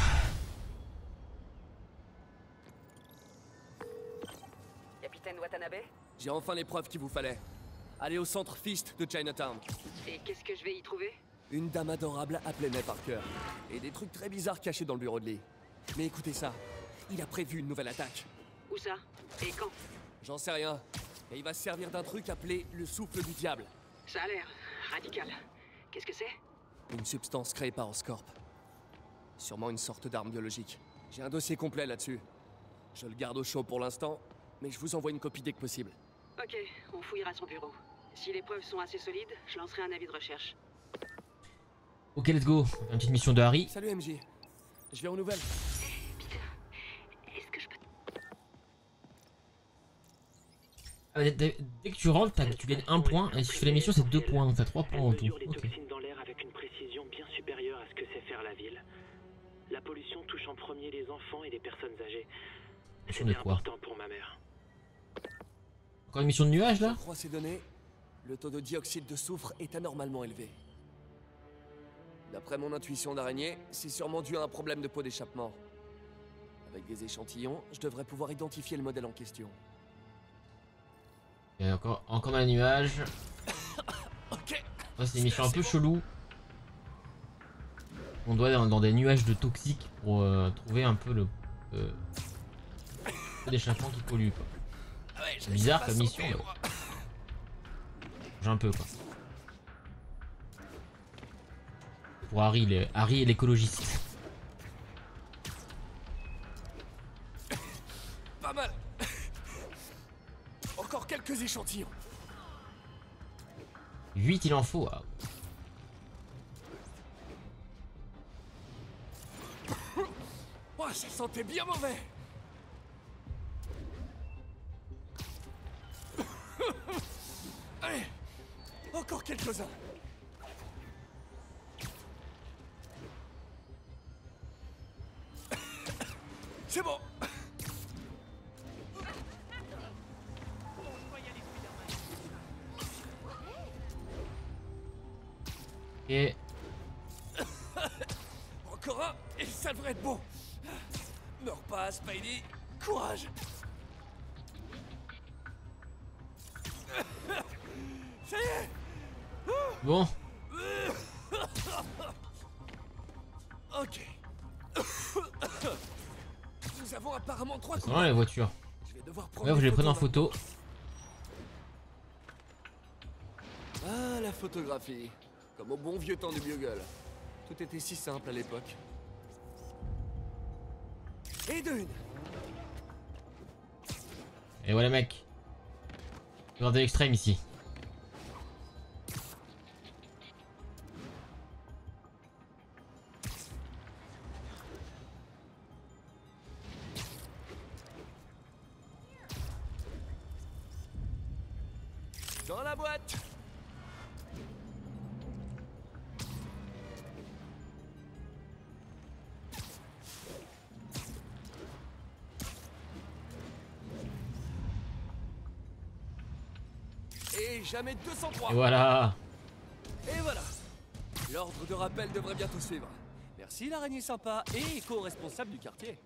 Capitaine Watanabe? J'ai enfin les preuves qu'il vous fallait. Allez au centre Fist de Chinatown. Et qu'est-ce que je vais y trouver? Une dame adorable appelée May Parker. Et des trucs très bizarres cachés dans le bureau de Lee. Mais écoutez ça, il a prévu une nouvelle attaque. Où ça? Et quand? J'en sais rien. Et il va se servir d'un truc appelé le souffle du diable. Ça a l'air radical. Qu'est-ce que c'est? Une substance créée par Oscorp. Sûrement une sorte d'arme biologique. J'ai un dossier complet là-dessus. Je le garde au chaud pour l'instant, mais je vous envoie une copie dès que possible. Ok, on fouillera son bureau. Si les preuves sont assez solides, je lancerai un avis de recherche. Ok, let's go. Une petite mission de Harry. Salut MJ. Je viens aux nouvelles. Peter, est-ce que je peux... Ah, dès que tu rentres, tu gagnes 1 point. Et si tu fais la mission, c'est 2 points. Donc t'as 3 points en tout. Mesure les Ok. toxines dans l'air avec une précision bien supérieure à ce que sait faire la ville. La pollution touche en premier les enfants et les personnes âgées. Mission de C'était quoi? important pour ma mère. Encore une mission de nuage là? Je crois ces données. Le taux de dioxyde de soufre est anormalement élevé. D'après mon intuition d'araignée, c'est sûrement dû à un problème de pot d'échappement. Avec des échantillons, je devrais pouvoir identifier le modèle en question. Et encore dans les nuages. Ok. Ça, c'est une mission un peu chelou. On doit aller dans des nuages de toxiques pour trouver un peu le pot d'échappement qui pollue quoi. C'est bizarre comme mission. J'ai un peu quoi. Pour Harry et l'écologiste. Pas mal. Encore quelques échantillons. 8 il en faut. Ah. Oh, ça sentait bien mauvais. Allez, encore quelques-uns. C'est bon. Et Encore un, et ça devrait être bon. Meurs pas, Spidey. Courage. Ça y est. bon. Ok. Nous avons apparemment 3 C'est vraiment les voitures. Je vais devoir prendre Là, je des les prends en photos photo. Ah, la photographie. Comme au bon vieux temps du Bugle. Tout était si simple à l'époque. Et de une. Et voilà mec. Regardez l'extrême ici. Dans la boîte. Et jamais 203. Et voilà. Et voilà. L'ordre de rappel devrait bientôt suivre. Merci l'araignée sympa et éco-responsable du quartier.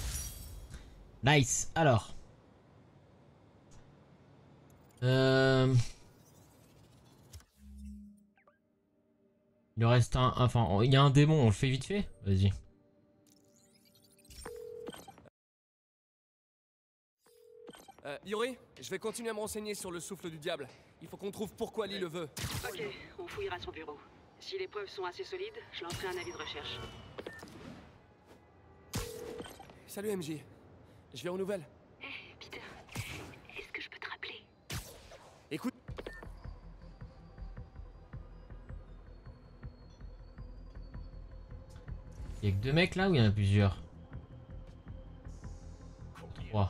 Nice. Alors. Il en reste un. Enfin, il y a un démon, on le fait vite fait. Vas-y. Yuri, je vais continuer à me renseigner sur le souffle du diable. Il faut qu'on trouve pourquoi Lee le veut. Ok, on fouillera son bureau. Si les preuves sont assez solides, je lancerai un avis de recherche. Salut MJ. Je viens aux nouvelles. Peter, est-ce que je peux te rappeler? Écoute. Il y a que 2 mecs là ou il y en a plusieurs? 3.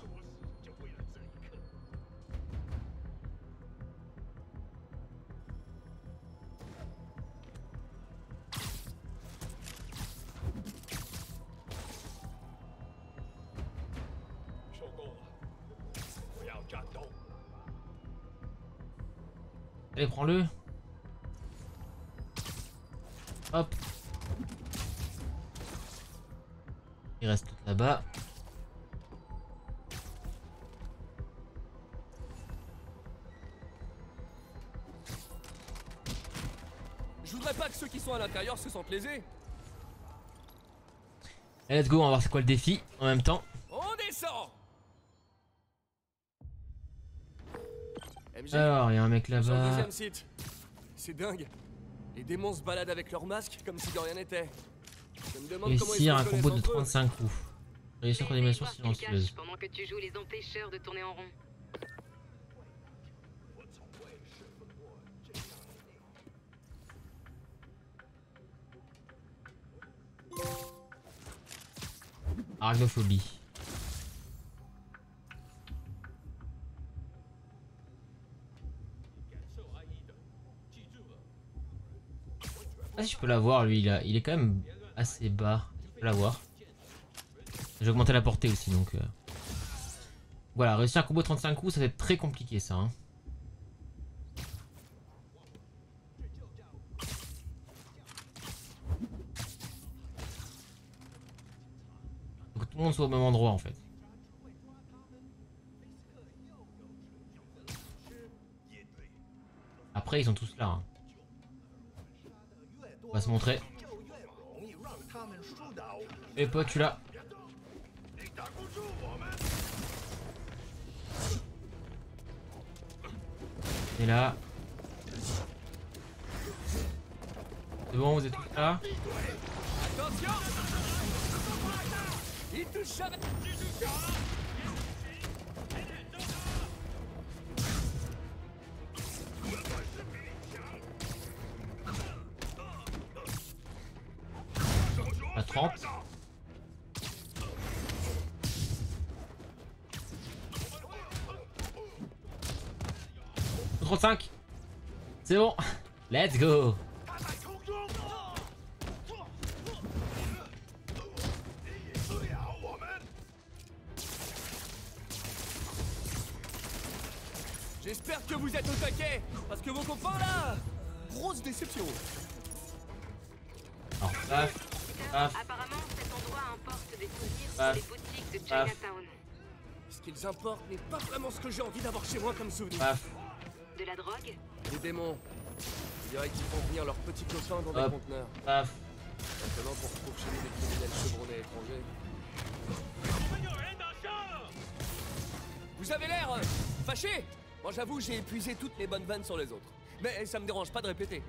Allez, prends-le. Hop. Il reste tout là-bas. Je voudrais pas que ceux qui sont à l'intérieur se sentent lésés. Et let's go, on va voir c'est quoi le défi en même temps. On descend. MJ, Alors, il y a un mec sur le là-bas. deuxième site. C'est dingue. Les démons se baladent avec leurs masques comme si de rien n'était. Je me demande comment ils Réussir se un combo de reconnaissent entre eux. 35 coups. Réussir coordination silencieuse. Pendant que tu joues les empêcheurs de tourner en rond. Arachnophobie. Ah si je peux l'avoir lui, il est quand même assez bas. Je peux l'avoir. J'ai augmenté la portée aussi donc... Voilà, réussir un combo de 35 coups ça va être très compliqué ça. Hein. Faut que tout le monde soit au même endroit en fait. Après ils sont tous là. Hein. On va se montrer. Et pote, tu l'as. Et là. C'est bon, vous êtes tous là. Attention. Il touche avec... À 30. 35. C'est bon. Let's go. J'espère que vous êtes au taquet, parce que vos copains là, grosse déception. Alors, paf, paf. Apparemment, cet endroit importe des souvenirs Paf. sur les boutiques de Paf. Chinatown. Ce qu'ils importent n'est pas vraiment ce que j'ai envie d'avoir chez moi comme souvenir. Paf. De la drogue? Les démons. Je dirais qu'ils font venir leurs petits copains dans des Hop. conteneurs. Paf. Maintenant pour retrouver chez nous des criminels chevronnés étrangers. Vous avez l'air fâché. Moi j'avoue, j'ai épuisé toutes les bonnes vannes sur les autres. Mais ça me dérange pas de répéter.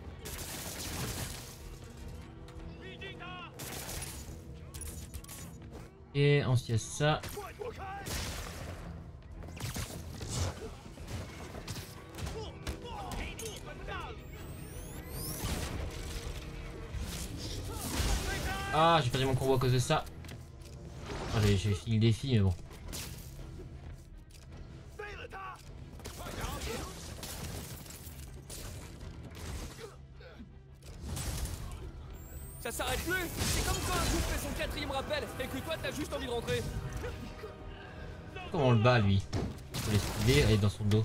Et on s'y a ça. Ah, j'ai perdu mon combo à cause de ça. Ah, j'ai fini le défi, mais bon. Ça s'arrête plus. C'est comme quand un groupe fait son 4ème rappel et que toi t'as juste envie de rentrer. Comment on le bat lui? Faut l'esquiver, aller dans son dos.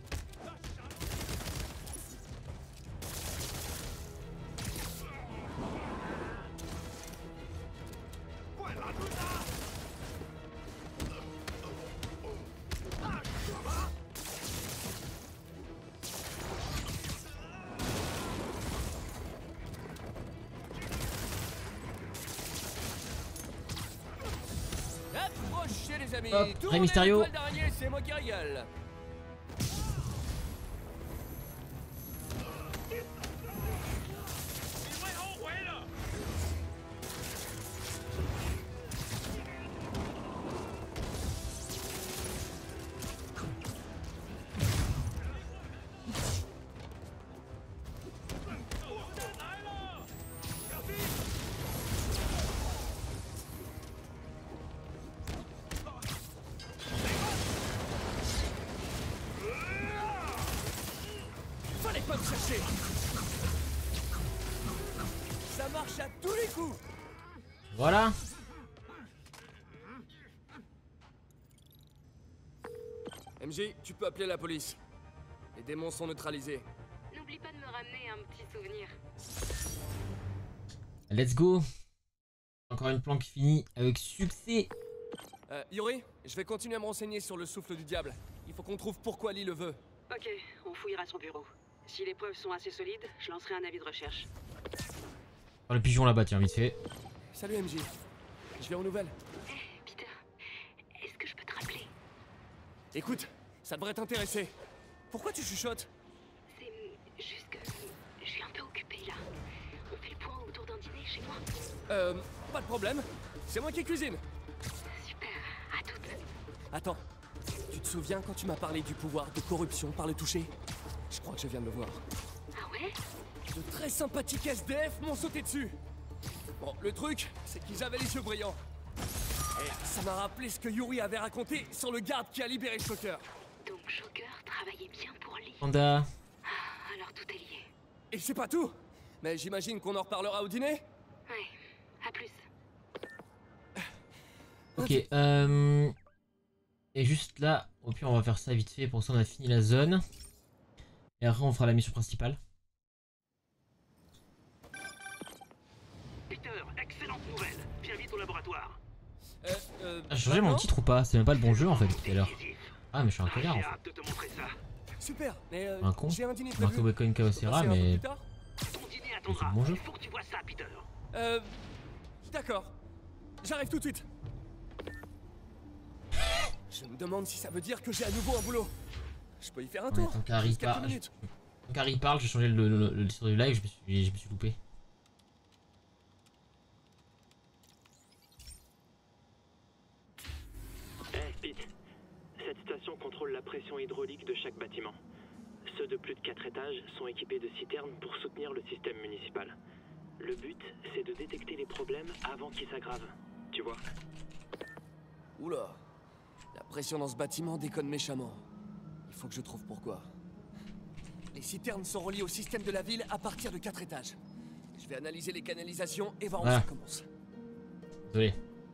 Approchez les amis. Hop, Tournez Rey Mysterio. l'étoile d'araignée, c'est moi qui régale. Fallait pas me chercher. Ça marche à tous les coups. Voilà. MJ, tu peux appeler la police. Les démons sont neutralisés. N'oublie pas de me ramener un petit souvenir. Let's go. Encore une planque finie avec succès. Yuri, je vais continuer à me renseigner sur le souffle du diable. Il faut qu'on trouve pourquoi Lee le veut. Ok, on fouillera son bureau. Si les preuves sont assez solides, je lancerai un avis de recherche. Oh, le pigeon là-bas, tiens, vite fait. Salut MJ. Je vais aux nouvelles. Peter, est-ce que je peux te rappeler? Écoute, ça devrait t'intéresser. Pourquoi tu chuchotes? C'est juste que je suis un peu occupée là. On fait le point autour d'un dîner chez moi? Pas de problème. C'est moi qui cuisine. Super, à toutes. Attends, tu te souviens quand tu m'as parlé du pouvoir de corruption par le toucher? Je crois que je viens de le voir. Ah ouais? De très sympathiques SDF m'ont sauté dessus. Bon, le truc, c'est qu'ils avaient les yeux brillants. Et ça m'a rappelé ce que Yuri avait raconté sur le garde qui a libéré Shocker. Donc Shocker travaillait bien pour Lee. Panda. Ah, alors tout est lié. Et c'est pas tout. Mais j'imagine qu'on en reparlera au dîner. Ouais, à plus. Ok, et juste là, au pire on va faire ça vite fait, pour ça on a fini la zone. Et après on fera la mission principale. Peter, excellente nouvelle. Viens vite au laboratoire. Ah, j'ai changé mon titre ou pas? C'est même pas le bon jeu en fait tout à l'heure. Ah mais je suis un connard en fait. hâte de te montrer ça. Super, mais Un con. j'ai un dîner Marco prévu. Bacon Kaosera mais... Ton dîner C'est attendra. le bon jeu. Il faut que tu vois ça, Peter. D'accord. J'arrive tout de suite. Je me demande si ça veut dire que j'ai à nouveau un boulot. Je peux y faire un Ouais, tour. tant qu'Harry Juste quelques parle, minutes. tant qu'Harry parle, j'ai changé le titre du live, je me suis loupé. Hey, Pete. Cette station contrôle la pression hydraulique de chaque bâtiment. Ceux de plus de 4 étages sont équipés de citernes pour soutenir le système municipal. Le but, c'est de détecter les problèmes avant qu'ils s'aggravent. Tu vois? Oula. La pression dans ce bâtiment déconne méchamment. Il faut que je trouve pourquoi. Les citernes sont reliées au système de la ville à partir de 4 étages. Je vais analyser les canalisations et voir où ça commence. Désolé.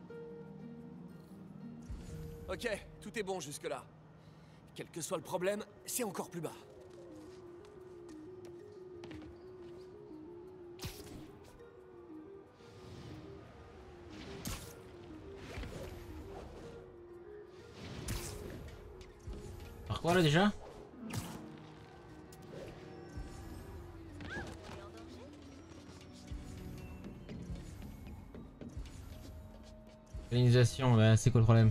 Ok, tout est bon jusque-là. Quel que soit le problème, c'est encore plus bas. Par quoi là déjà? Organisation, bah, c'est quoi le problème?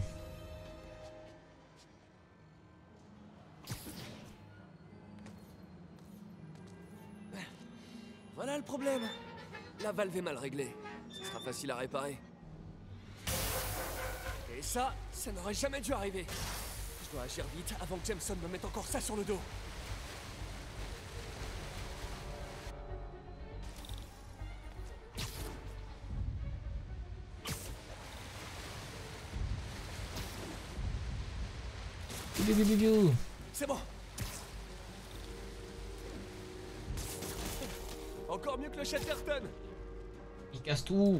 Voilà le problème. La valve est mal réglée. Ce sera facile à réparer. Et ça n'aurait jamais dû arriver. Je dois agir vite avant que Jameson me mette encore ça sur le dos. C'est bon. Encore mieux que le Chatterton. Il casse tout.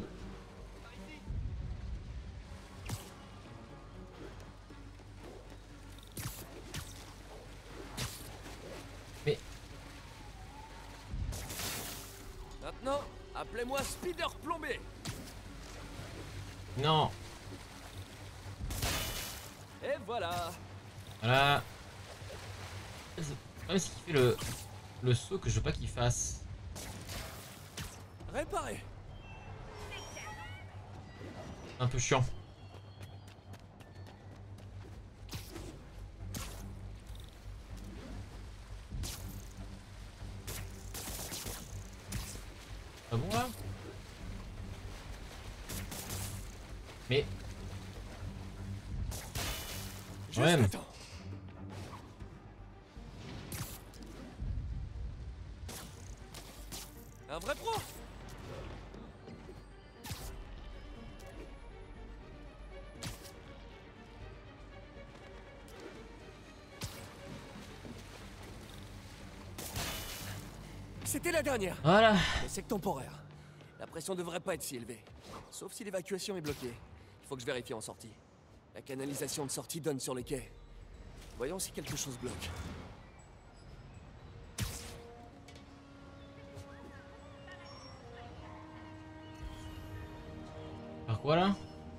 Mais... Maintenant, appelez-moi Spider Plombé. Non. Et voilà. Voilà. Le problème c'est qu'il fait le saut que je veux pas qu'il fasse. Réparé. Un peu chiant. Ah bon là? Mais... Juste Ouais. attends. Un vrai pro. C'était la dernière. Voilà. Mais c'est que temporaire. La pression devrait pas être si élevée. Sauf si l'évacuation est bloquée. Il faut que je vérifie en sortie. La canalisation de sortie donne sur les quais. Voyons si quelque chose bloque. Voilà.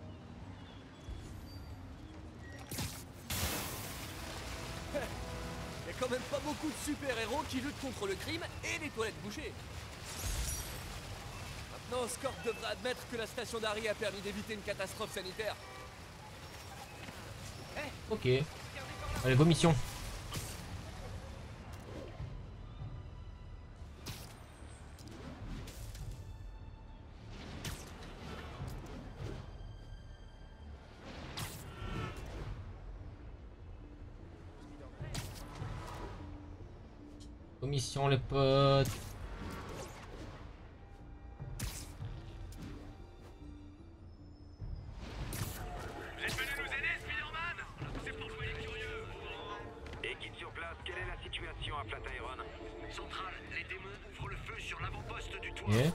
Y a quand même pas beaucoup de super-héros qui luttent contre le crime et les toilettes bouchées. Maintenant, Oscorp devrait admettre que la station d'Harry a permis d'éviter une catastrophe sanitaire. Ok. Allez, go mission. Go mission les potes. À Flatiron. Central, les démons ouvrent le feu sur l'avant-poste du toit. Yeah.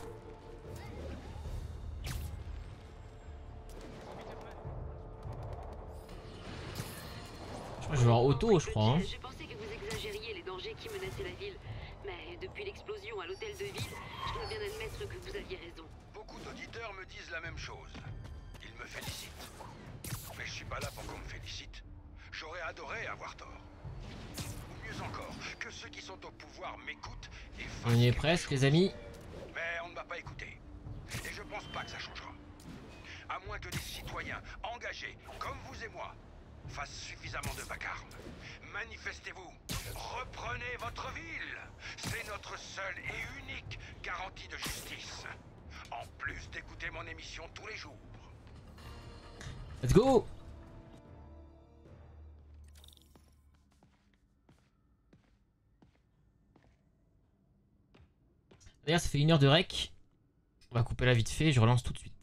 Je crois que je vais voir Otto, je crois. Hein. Je pensais que vous exagériez les dangers qui menaçaient la ville. Mais depuis l'explosion à l'hôtel de ville, je dois bien admettre que vous aviez raison. Beaucoup d'auditeurs me disent la même chose. Ils me félicitent. Mais je suis pas là pour qu'on me félicite. J'aurais adoré avoir tort. Mieux encore, que ceux qui sont au pouvoir m'écoutent et fassent. On y est presque, les amis. Mais on ne m'a pas écouté. Et je pense pas que ça changera. À moins que les citoyens engagés, comme vous et moi, fassent suffisamment de vacarme. Manifestez-vous. Reprenez votre ville. C'est notre seule et unique garantie de justice. En plus d'écouter mon émission tous les jours. Let's go. D'ailleurs, ça fait 1 heure de rec. On va couper là vite fait, je relance tout de suite.